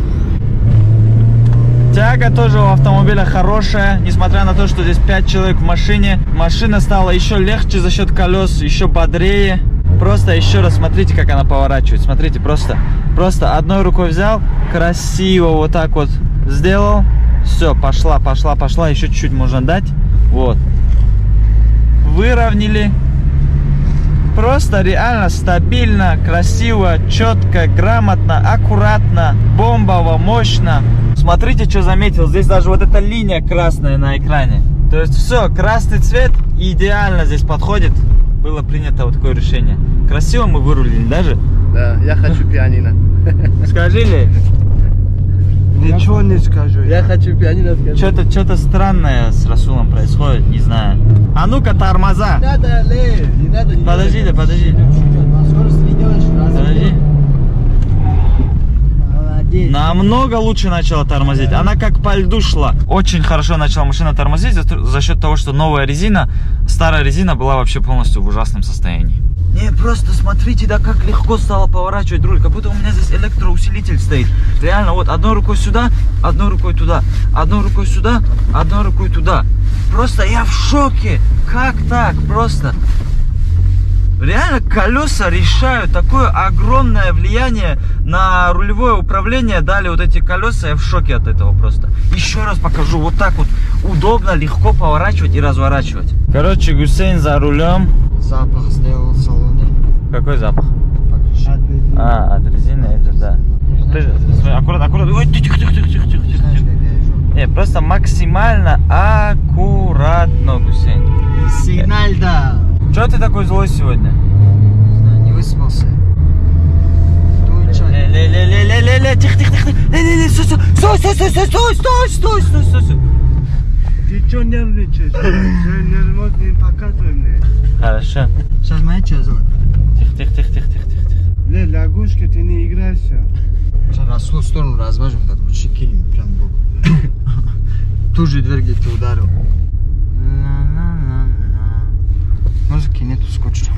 Тяга тоже у автомобиля хорошая, несмотря на то, что здесь пять человек в машине. Машина стала еще легче за счет колес, еще бодрее. Просто еще раз смотрите, как она поворачивает. Смотрите, просто, просто одной рукой взял, красиво вот так вот сделал. Все, пошла, пошла, пошла. Еще чуть-чуть можно дать. Вот. Выровняли. Просто реально стабильно, красиво, четко, грамотно, аккуратно, бомбово, мощно. Смотрите, что заметил. Здесь даже вот эта линия красная на экране. То есть все, красный цвет идеально здесь подходит. Было принято вот такое решение. Красиво мы вырулили даже. Да, я хочу пианино. Скажи ли? Ничего не скажу. Я хочу пианино сказать. Что-то что-то странное с Расулом происходит, не знаю. А ну-ка, тормоза. Не надо, Лев, не надо. Не подожди, да, подожди. Подожди. Молодец. Намного лучше начала тормозить. Она как по льду шла. Очень хорошо начала машина тормозить за, за счет того, что новая резина, старая резина была вообще полностью в ужасном состоянии. Не, просто смотрите, да, как легко стало поворачивать руль. Как будто у меня здесь электроусилитель стоит. Реально, вот одной рукой сюда, одной рукой туда. Одной рукой сюда, одной рукой туда. Просто я в шоке. Как так? Просто. Реально колеса решают. Такое огромное влияние на рулевое управление дали вот эти колеса. Я в шоке от этого просто. Еще раз покажу. Вот так вот удобно, легко поворачивать и разворачивать. Короче, Гусейн за рулем. Запах сделал в салоне. Какой запах? От резины. А, от резины, это да. Ты, смотри, аккуратно, аккуратно. Ой, тихо, тихо, тихо, тихо, тихо, тихо. Не, просто максимально аккуратно, Гусейн. Сигналь, да. Чего ты такой злой сегодня? Не знаю, не выспался. Ле-ле-ле-ле-ле-ле, тихо, тихо, тихо. Ле-ле-ле, стой, стой, стой, стой, стой, стой, стой, стой, стой, стой, стой. Ты что нервничаешь? Ты нервничаешь, не показывай мне. Хорошо. Сейчас моя что зовут? Тихо, тихо, тихо, тихо, тихо, тихо. Бля, лягушка, ты не играйся. Сейчас Расул в сторону размажем, так вот кинем прям в бок. Ту же дверь, где ты ударил. Музыки нету, скучно.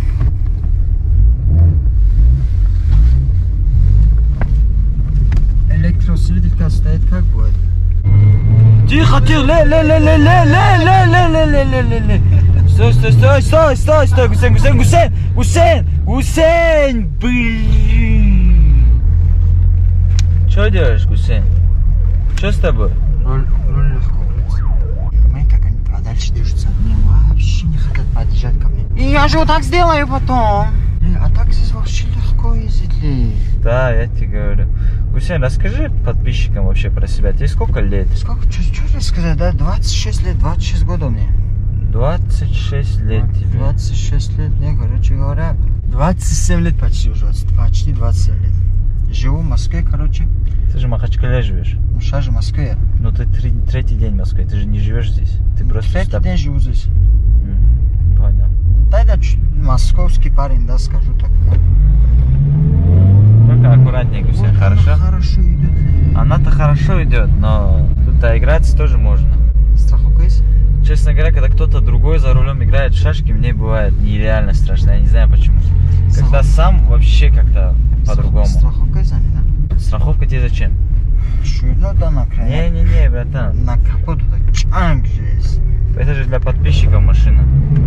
Электроусилитель стоит как будет? Тихо, тихо, ле, ле, ле, ле, ле, ле, ле, ле, ле, ле, ле, ле. Стой, стой, стой, стой, стой, стой, Гусейн, Гусейн, Гусейн, Гусейн, Гусейн, блин. Что делаешь, Гусейн? Что с тобой? Руль, руль легко, мы как они подальше держатся, они вообще не хотят подъезжать ко мне. И я же вот так сделаю потом. А так здесь вообще легко ездить ли? Да, я тебе говорю. Гусейн, расскажи подписчикам вообще про себя. Тебе сколько лет? Сколько, что рассказать, да? двадцать шесть лет, двадцать шесть годов мне. двадцать шесть лет тебе. двадцать шесть лет, не, короче говоря, двадцать семь лет почти уже, почти двадцать семь лет. Живу в Москве, короче. Ты же в Махачкале живешь. Ну, сейчас же в Москве. Ну ты три, третий день в Москве, ты же не живешь здесь. Ты просто Третий стоп... день живу здесь. М, понял. Да, да, московский парень, да, скажу так. Да. Только аккуратнее, Гусейн, Вот хорошо? Она хорошо идет ли? Она-то хорошо идет, но тут-то играть тоже можно. Страховка есть? Честно говоря, когда кто-то другой за рулем играет в шашки, мне бывает нереально страшно. Я не знаю почему. Когда сам вообще как-то по-другому. Страховка есть, да? Страховка тебе зачем? Шуйно, да, на край. Не-не-не, братан. На капоту так чанг здесь. Это же для подписчиков машина.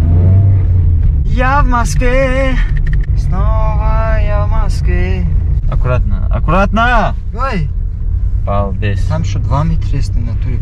Я в Москве. Снова я в Москве. Аккуратно, аккуратно! Ой, Балбес. там что, два метра есть на натуре.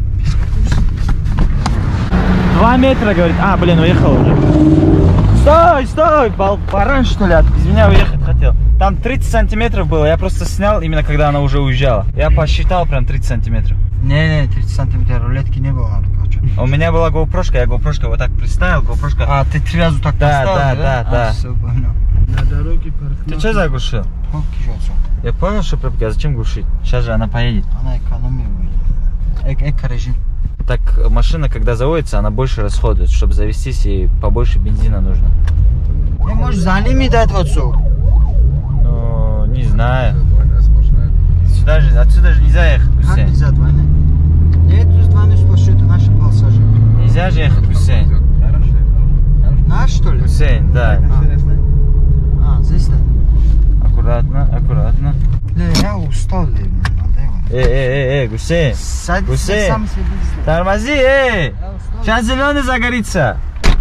Два метра, говорит. А, блин, уехал уже. Стой, стой! Бал... Баран, что ли? Из меня уехать хотел. Там тридцать сантиметров было, я просто снял именно когда она уже уезжала. Я посчитал прям тридцать сантиметров. Не-не, тридцать сантиметров рулетки не было. У меня была GoPro-шка, я GoPro-шка вот так приставил, GoPro-шка... А, ты три раза так Да, поставил, да, да, А, да. все, понял. На дороге парк. Ты что заглушил? Пробки же отцу. Я понял, что пробки, а зачем глушить? Сейчас же она поедет. Она экономия будет. Эк эко-режим. Так машина, когда заводится, она больше расходует. Чтобы завестись, ей побольше бензина нужно. Не можешь за ними дать в отцу? Ну, не знаю. Сюда же, отсюда же нельзя ехать, Как Гусейн. нельзя двойной? Нет, тут двойной сплошь, это наша полоса же. Нельзя же ехать, Гусейн. Наш, что ли? Гусейн, да. А, здесь да. Аккуратно, аккуратно. Бля, я устал, ли, надо его. Эй, эй, эй, эй, Гусейн. Садись, Гусейн. сам садись. Тормози, эй! Я устал. Сейчас зеленый загорится.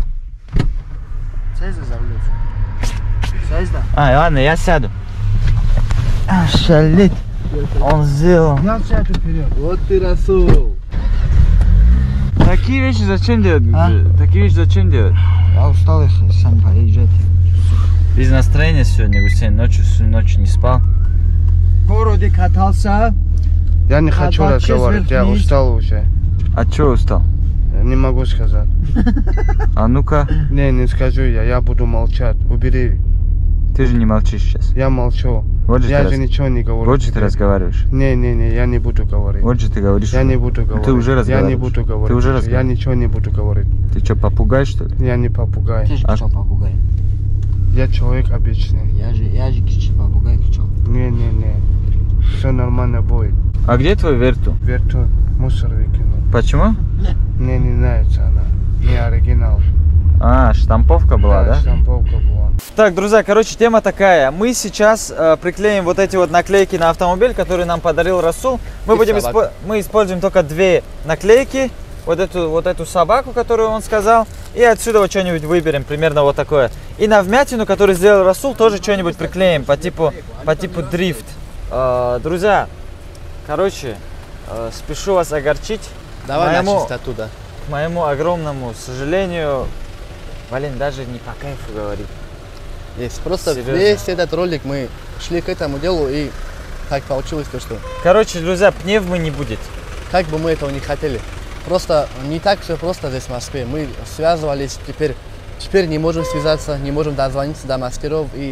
Сядь за рулем. Сядь, да. А, ладно, я сяду. А, шалит. Он сделал. Я сяду вперед. Вот ты, Расул. Такие вещи зачем делать? А? Такие вещи зачем делать? Я устал их сам поезжать. Без настроения сегодня, Гусейн. Ночью, всю ночь не спал. В городе катался. Я не хочу А, разговаривать, я вниз. устал уже. А чё устал? Не могу сказать. А ну-ка. Не, не скажу я, я буду молчать. Убери. Ты же не молчишь сейчас. Я молчу. Вот же Я ты же раз- ничего не говорю. Вот же ты тебе. разговариваешь. Не, не, не, я не буду говорить. Вот же ты говоришь. Я не буду говорить. Ты уже Я не разговариваешь. буду говорить. Ты уже Я разговариваешь. ничего не буду говорить. Ты что, попугай, что ли? Я не попугай. Ты же А- кричал попугай. Я человек обычный. Я же, я же кричал попугай кричал. Не, не, не. Все нормально будет. А где твой верту? Верту мусор выкинул. Почему? Мне не нравится она. Не оригинал. А, штамповка была, да? Штамповка была. Так, друзья, короче, тема такая. Мы сейчас э, приклеим вот эти вот наклейки на автомобиль, который нам подарил Расул. Мы, И будем собаку. испо- мы используем только две наклейки. Вот эту, вот эту собаку, которую он сказал. И отсюда вот что-нибудь выберем, примерно вот такое. И на вмятину, которую сделал Расул, тоже что-нибудь приклеим по типу, по типу дрифт. Э, друзья, короче, э, спешу вас огорчить. Давай Моему- на чистоту, да. К моему огромному сожалению, блин, даже не по кайфу говорить. Есть. Просто Серьезно? весь этот ролик мы шли к этому делу, и так получилось то, что Короче, друзья, пневмы не будет. как бы мы этого не хотели. Просто не так все просто здесь в Москве. Мы связывались, теперь, теперь не можем связаться, не можем дозвониться до мастеров. И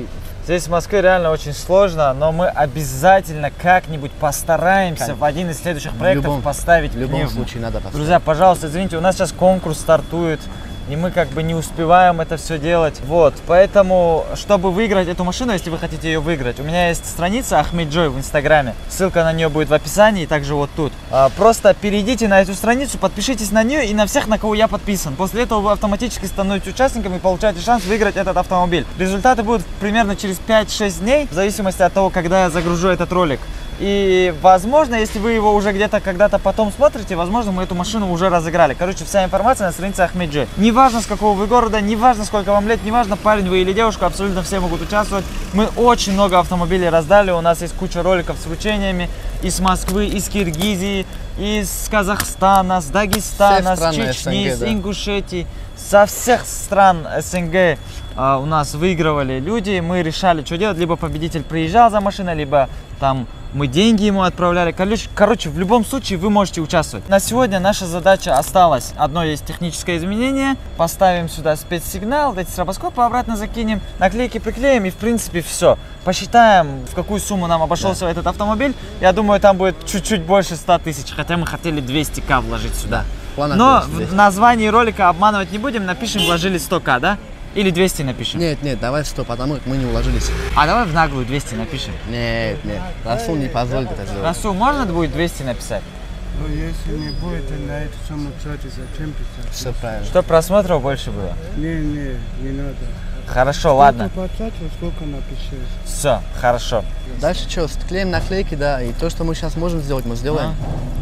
Здесь в Москве реально очень сложно, но мы обязательно как-нибудь постараемся Конечно. в один из следующих проектов любом- поставить В любом пневму. случае надо поставить. Друзья, пожалуйста, извините, у нас сейчас конкурс стартует, и мы как бы не успеваем это все делать. Вот, поэтому, чтобы выиграть эту машину, если вы хотите ее выиграть, у меня есть страница Ахмеджой в Инстаграме. Ссылка на нее будет в описании и также вот тут. А, просто перейдите на эту страницу, подпишитесь на нее и на всех, на кого я подписан. После этого вы автоматически становитесь участником и получаете шанс выиграть этот автомобиль. Результаты будут примерно через пять-шесть дней, в зависимости от того, когда я загружу этот ролик. И, возможно, если вы его уже где-то когда-то потом смотрите, возможно, мы эту машину уже разыграли. Короче, вся информация на странице Ахмеджи. Неважно, с какого вы города, неважно, сколько вам лет, неважно, парень вы или девушка, абсолютно все могут участвовать. Мы очень много автомобилей раздали, у нас есть куча роликов с вручениями из Москвы, из Киргизии, из Казахстана, с Дагестана, с Чечни, с Ингушетии. Со всех стран СНГ а, у нас выигрывали люди, мы решали, что делать. Либо победитель приезжал за машиной, либо там мы деньги ему отправляли. Короче, короче, в любом случае вы можете участвовать. На сегодня наша задача осталась. Одно есть техническое изменение. Поставим сюда спецсигнал, эти стробоскопы обратно закинем, наклейки приклеим и в принципе все. Посчитаем, в какую сумму нам обошелся да. этот автомобиль. Я думаю, там будет чуть-чуть больше ста тысяч, хотя мы хотели двести тысяч вложить сюда. Да. Но в названии ролика обманывать не будем, напишем вложили сто тысяч, да? Или двести напишем? Нет, нет, давай сто, потому что мы не уложились. А давай в наглую двести напишем. Нет, нет, Расул не позволит это сделать. Расул, можно будет двести написать? Ну, если не будет, то на эту сумму тратить, зачем писать? Все правильно. Чтобы просмотров больше было? Не, не, не надо. Хорошо, ладно. Сколько потратил, сколько напишешь. Все, хорошо. Дальше что, клеим наклейки, да, и то, что мы сейчас можем сделать, мы сделаем.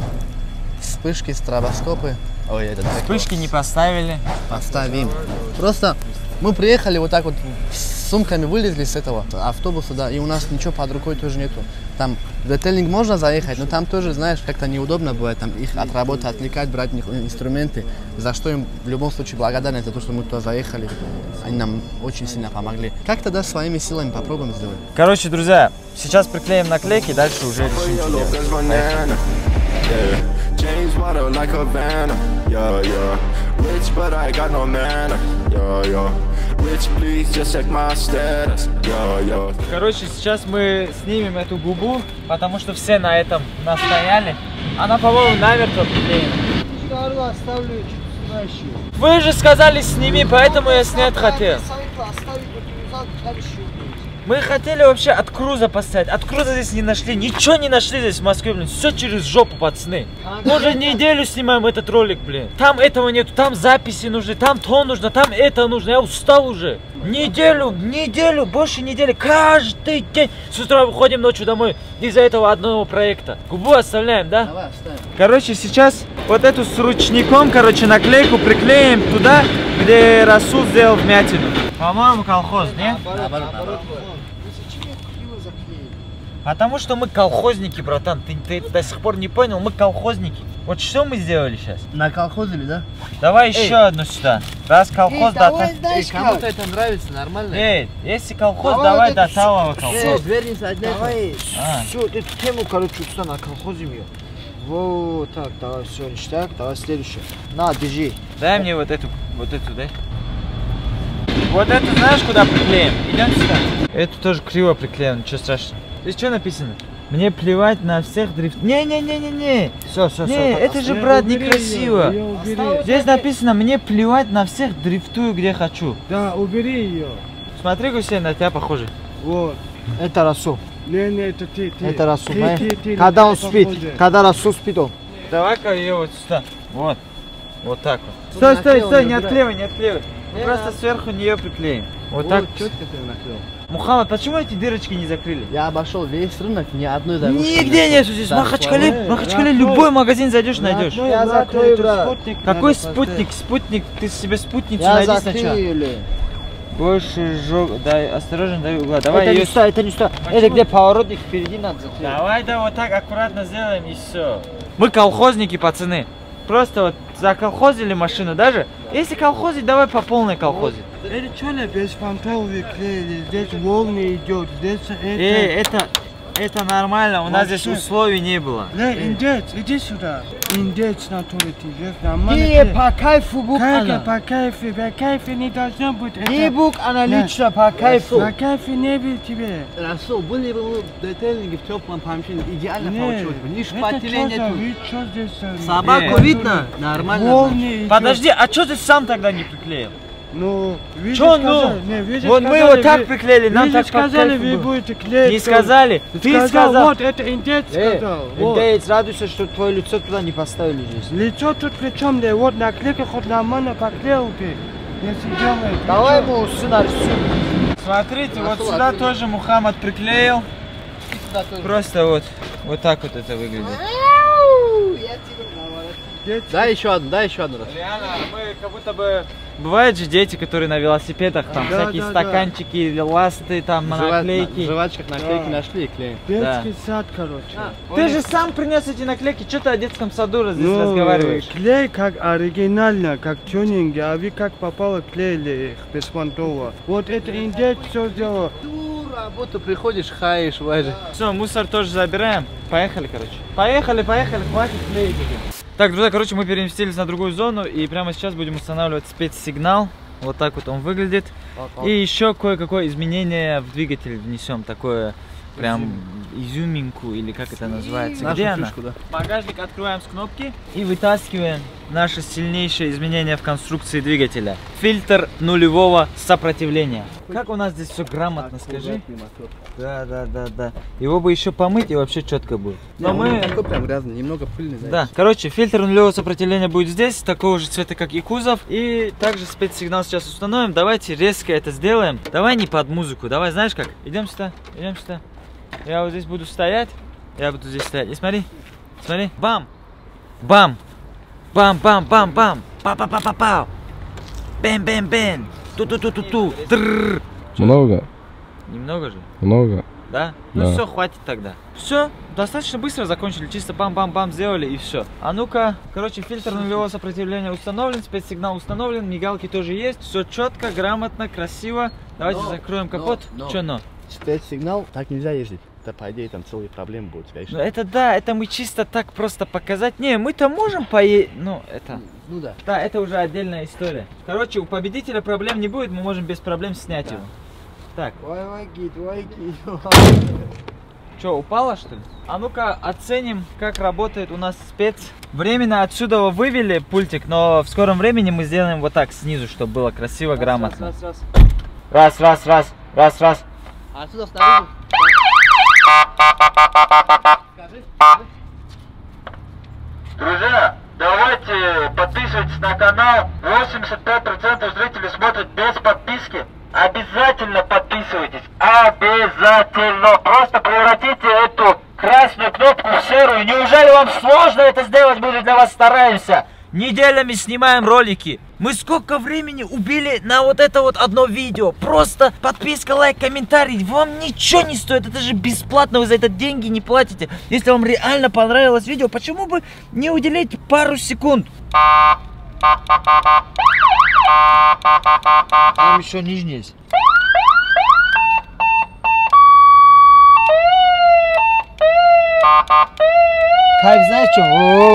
А? Вспышки, стробоскопы. Ой, это Вспышки не поставили. Поставим. Просто мы приехали вот так вот с сумками, вылезли с этого автобуса, да, и у нас ничего под рукой тоже нету. Там в детейлинг можно заехать, но там тоже, знаешь, как-то неудобно бывает, там их от работы отвлекать, брать у них инструменты, за что им в любом случае благодарны за то, что мы туда заехали. Они нам очень сильно помогли. Как тогда своими силами попробуем сделать? Короче, друзья, сейчас приклеим наклейки, дальше уже решим, что делать. James water like Havana, yeah, yeah. Rich, but I got no manner, yeah, yeah. Rich, please just check my status, yeah, yeah. Короче, сейчас мы снимем эту губу, потому что все на этом настояли. Она, по-моему, намертво приклеена. Вторую оставлю чуть сюда еще. Вы же сказали сними, поэтому я снять хотел. Мы хотели вообще от Круза поставить. От Круза здесь не нашли. Ничего не нашли здесь в Москве, блин. Все через жопу, пацаны. Мы уже неделю снимаем этот ролик, блин. Там этого нету, там записи нужны, там то нужно, там это нужно. Я устал уже. Неделю, неделю, больше недели. Каждый день. С утра выходим ночью домой из-за этого одного проекта. Губу оставляем, да? Давай, оставим. Короче, сейчас вот эту с ручником, короче, наклейку приклеим туда, где Расул сделал вмятину. По-моему, колхоз, не? Наоборот, наоборот. Потому что мы колхозники, братан. Ты, ты до сих пор не понял, мы колхозники. Вот что мы сделали сейчас? Наколхозили, да? Давай еще одну сюда. Раз колхоз, да. Эй, кому-то это нравится, нормально? Эй, если колхоз, давай, давай до талого колхоз. Эй, дверь не задняй. Давай, А. все, эту тему, короче, сюда наколхозим ее. Вот так, давай, все, ништяк, давай следующее. На, держи. Дай мне вот эту, вот эту, дай. Вот эту знаешь, куда приклеим? Идем сюда. Эту тоже криво приклеим, ничего страшного. Здесь что написано? Мне плевать на всех дрифт... Не-не-не-не-не. Все, все, Не, все. это же, брат, некрасиво. Здесь написано, мне плевать на всех, дрифтую где хочу. Да, убери ее. Смотри, Гусейн, на тебя похоже. Вот. Это Расул. Не, не, это ты, ты. Это Расул. Ты, мы- ты, ты, Когда на он тебя спит, похоже. когда Расул спит, он. Давай-ка ее вот сюда. Вот. Вот так вот. Стой, стой, стой, не отклеивай, не отклеивай. Мы просто сверху нее приклеим. Вот так. Четко ты наклеил. Мухаммад, почему эти дырочки не закрыли? Я обошел весь рынок, ни одной заглушки. Нигде нету здесь. В Махачкале, в Махачкале любой магазин зайдешь, найдешь. Я закрою, брат. Какой спутник? Спутник, ты себе спутницу Я найди сначала. закрыли. Больше жог, дай, осторожно, дай угла. Давай Это ее. не сюда, это не сюда. Это где поворотник впереди надо закрыть. Давай, да, вот так аккуратно сделаем и все. Мы колхозники, пацаны. Просто вот заколхозили машину даже. Если колхозить, давай по полной колхозить. Это что ли без фантов вы клеили? Здесь волны идет, здесь это... Эй, это, Это нормально, у нас здесь условий не было. Лей, индец, иди сюда. Индец на туре тебе, нормально. Ты по кайфу бук, Как она. по кайфу, по кайфу не должно быть. Ты бук, она лично по кайфу. По кайфу не бил тебе. Расул, были бы мы детельники в теплом помещении, идеально Не, получилось бы. Ни это шпателей что за нету. вид, что здесь за вид? Собаку Э. видно? Нормально. Волны идет. Подожди, а что ты сам тогда не приклеил? Ну, видишь, Чё, ну? сказали, не, видишь, Вот мы сказали, его так вы- приклеили, нам видишь, так по сказали, кайфу вы было. будете клеить. Не всё. сказали, ты сказал. Вот, это индец сказал. Вот. Индеец, радуйся, что твое лицо туда не поставили здесь. Лицо тут при чем, да? Вот наклейка хоть нормально поклеил ты. Если делает. Давай ничего. ему усы нарисуем. Смотрите, вот сюда тоже Мухаммад приклеил. Просто вот, вот так вот это выглядит. Дай еще одну, дай еще одну раз. Реально, мы как будто бы... Бывают же дети, которые на велосипедах, там Да, всякие да, стаканчики, ласты, там наклейки. В жвачках наклейки Да. нашли и клеим. Детский сад, короче. Ты же сам принес эти наклейки, что ты о детском саду раз- здесь Ну, разговариваешь? клей как оригинально, как тюнинг, а вы как попало клеили их беспонтово. Вот это индейец все сделал. Ту работу приходишь, хаешь, важишь. Все, мусор тоже забираем. Поехали, короче. Поехали, поехали, хватит клеить. Так, друзья, короче, мы переместились на другую зону и прямо сейчас будем устанавливать спецсигнал. Вот так вот он выглядит. И еще кое-какое изменение в двигатель внесем, такое прям изюминку или как это называется. Нашу Где она? фишку, да. Багажник открываем с кнопки и вытаскиваем наше сильнейшее изменение в конструкции двигателя. Фильтр нулевого сопротивления. Как у нас здесь все грамотно, скажи? Да, да, да, да. Его бы еще помыть и вообще четко будет. Но мы... Такой прям грязный, немного пыльный. знаете. Да, короче, фильтр нулевого сопротивления будет здесь, такого же цвета, как и кузов. И также спецсигнал сейчас установим. Давайте резко это сделаем. Давай не под музыку, давай, знаешь как? Идем сюда, идем сюда. Я вот здесь буду стоять. Я буду здесь стоять. И смотри, смотри. Бам! Бам! Бам-бам-бам-бам! Па-па-па-па-пау! Бэм-бэм-бэм! Ту-ту-ту-ту-ту! Трррр! Много? Немного же? Много. Да? Ну Да. все, хватит тогда. Все, достаточно быстро закончили, чисто бам-бам-бам сделали и все. А ну-ка, короче, фильтр нулевого сопротивления установлен, спецсигнал установлен, мигалки тоже есть, все четко, грамотно, красиво. Давайте Но, закроем капот. но, но. Че но? Спецсигнал, так нельзя ездить. Это, по идее, там целые проблемы будут, Ну конечно. это да, это мы чисто так просто показать. Не, мы-то можем поесть, ну это... Ну да. Да, это уже отдельная история. Короче, у победителя проблем не будет, мы можем без проблем снять Да. его. Так. Ой, ой, гид, ой, гид. Че, упала что ли? А ну-ка оценим, как работает у нас спец. Временно отсюда вывели пультик, но в скором времени мы сделаем вот так снизу, чтобы было красиво, грамотно. Раз, раз, Раз, раз. раз, раз, раз, раз. А отсюда снаружи. Скажи. Друзья, давайте подписывайтесь на канал. восемьдесят пять процентов зрителей смотрят без подписки. Обязательно подписывайтесь. Обязательно. Просто превратите эту красную кнопку в серую. Неужели вам сложно это сделать? Мы же для вас стараемся. Неделями снимаем ролики. Мы сколько времени убили на вот это вот одно видео. Просто подписка, лайк, комментарий. Вам ничего не стоит. Это же бесплатно. Вы за это деньги не платите. Если вам реально понравилось видео, почему бы не уделить пару секунд? Там еще нижний есть. Кайф, знаешь что?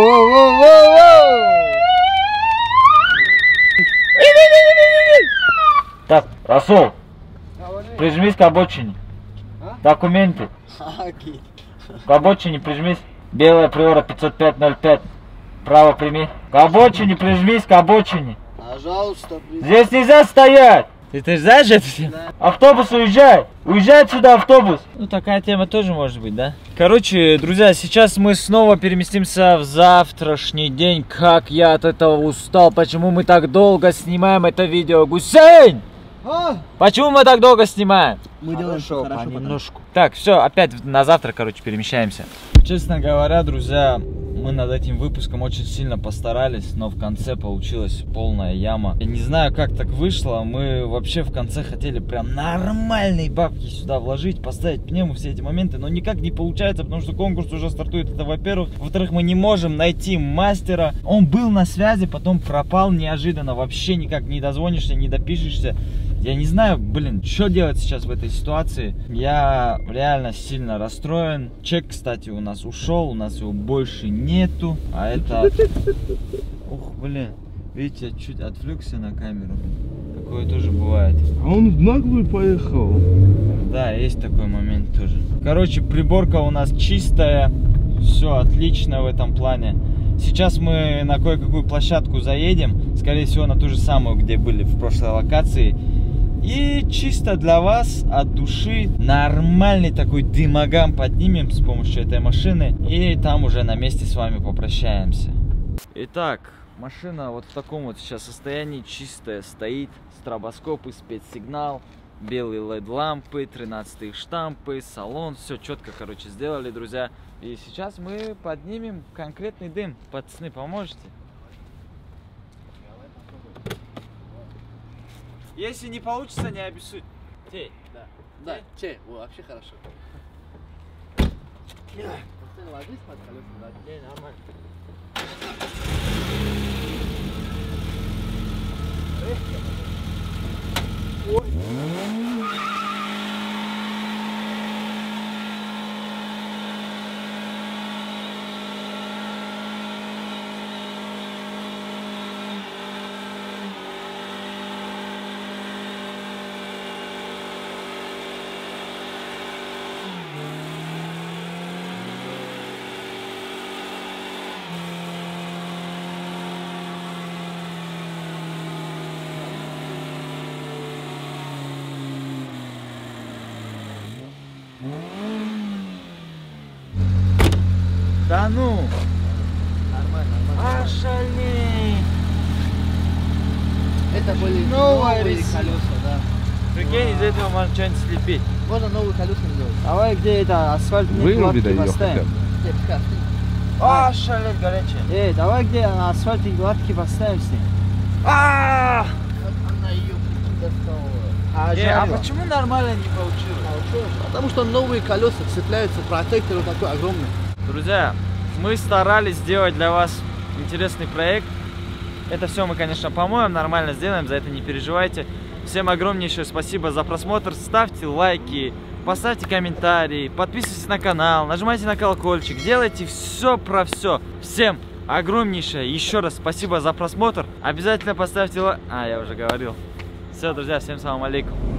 Так, Расул, прижмись к обочине. Документы. К обочине прижмись. Белая приора пятьсот пять ноль пять. Право прими. К обочине прижмись, к обочине. Пожалуйста, Здесь нельзя стоять. Ты, ты знаешь это? Да. Автобус уезжай. Уезжай отсюда автобус. Ну такая тема тоже может быть, да? Короче, друзья, сейчас мы снова переместимся в завтрашний день. Как я от этого устал. Почему мы так долго снимаем это видео? Гусейн! А? Почему мы так долго снимаем? Мы делаем Хорошо, хорошо, понемножку. Так, все, опять на завтра, короче, перемещаемся. Честно говоря, друзья, мы над этим выпуском очень сильно постарались, но в конце получилась полная яма. Я не знаю, как так вышло, мы вообще в конце хотели прям нормальные бабки сюда вложить, поставить пневму, все эти моменты, но никак не получается, потому что конкурс уже стартует, это во-первых. Во-вторых, мы не можем найти мастера. Он был на связи, потом пропал неожиданно, вообще никак не дозвонишься, не допишешься. Я не знаю, блин, что делать сейчас в этой ситуации. Я реально сильно расстроен. Чек, кстати, у нас ушел, у нас его больше нету. А это... Ух, блин. Видите, я чуть отвлекся на камеру. Такое тоже бывает. А он в наглую поехал. Да, есть такой момент тоже. Короче, приборка у нас чистая. Все отлично в этом плане. Сейчас мы на кое-какую площадку заедем. Скорее всего, на ту же самую, где были в прошлой локации. И чисто для вас от души нормальный такой дымогам поднимем с помощью этой машины. И там уже на месте с вами попрощаемся. Итак, машина вот в таком вот сейчас состоянии. Чистая стоит. Стробоскопы, спецсигнал. Белые лед лампы, тринадцатые штампы, салон. Все четко, короче, сделали, друзья. И сейчас мы поднимем конкретный дым. Пацаны, поможете? Если не получится, не обессудь. Те, да. Да, че, вообще хорошо. Постоянно ложись под колеса, да? Не, нормально. Да ну! Нормально, нормально. Ошалей! Это были Новая новые резина. колеса, да. Прикинь, из этого можно что-нибудь слепить. Можно новые колеса сделать. Давай, где это асфальтные Выруби кладки ее поставим. Где, пускай, Ошалеть горячая. Эй, давай, где на асфальтные кладки поставим с ним. А, она ее достала. А, Э, а жарила. почему нормально не получилось? Потому что новые колеса цепляются, протектор вот такой огромный. Друзья, мы старались сделать для вас интересный проект. Это все мы, конечно, помоем, нормально сделаем, за это не переживайте. Всем огромнейшее спасибо за просмотр. Ставьте лайки, поставьте комментарии, подписывайтесь на канал, нажимайте на колокольчик, делайте все про все. Всем огромнейшее еще раз спасибо за просмотр. Обязательно поставьте лайк. А, я уже говорил. Все, друзья, всем салам алейкум.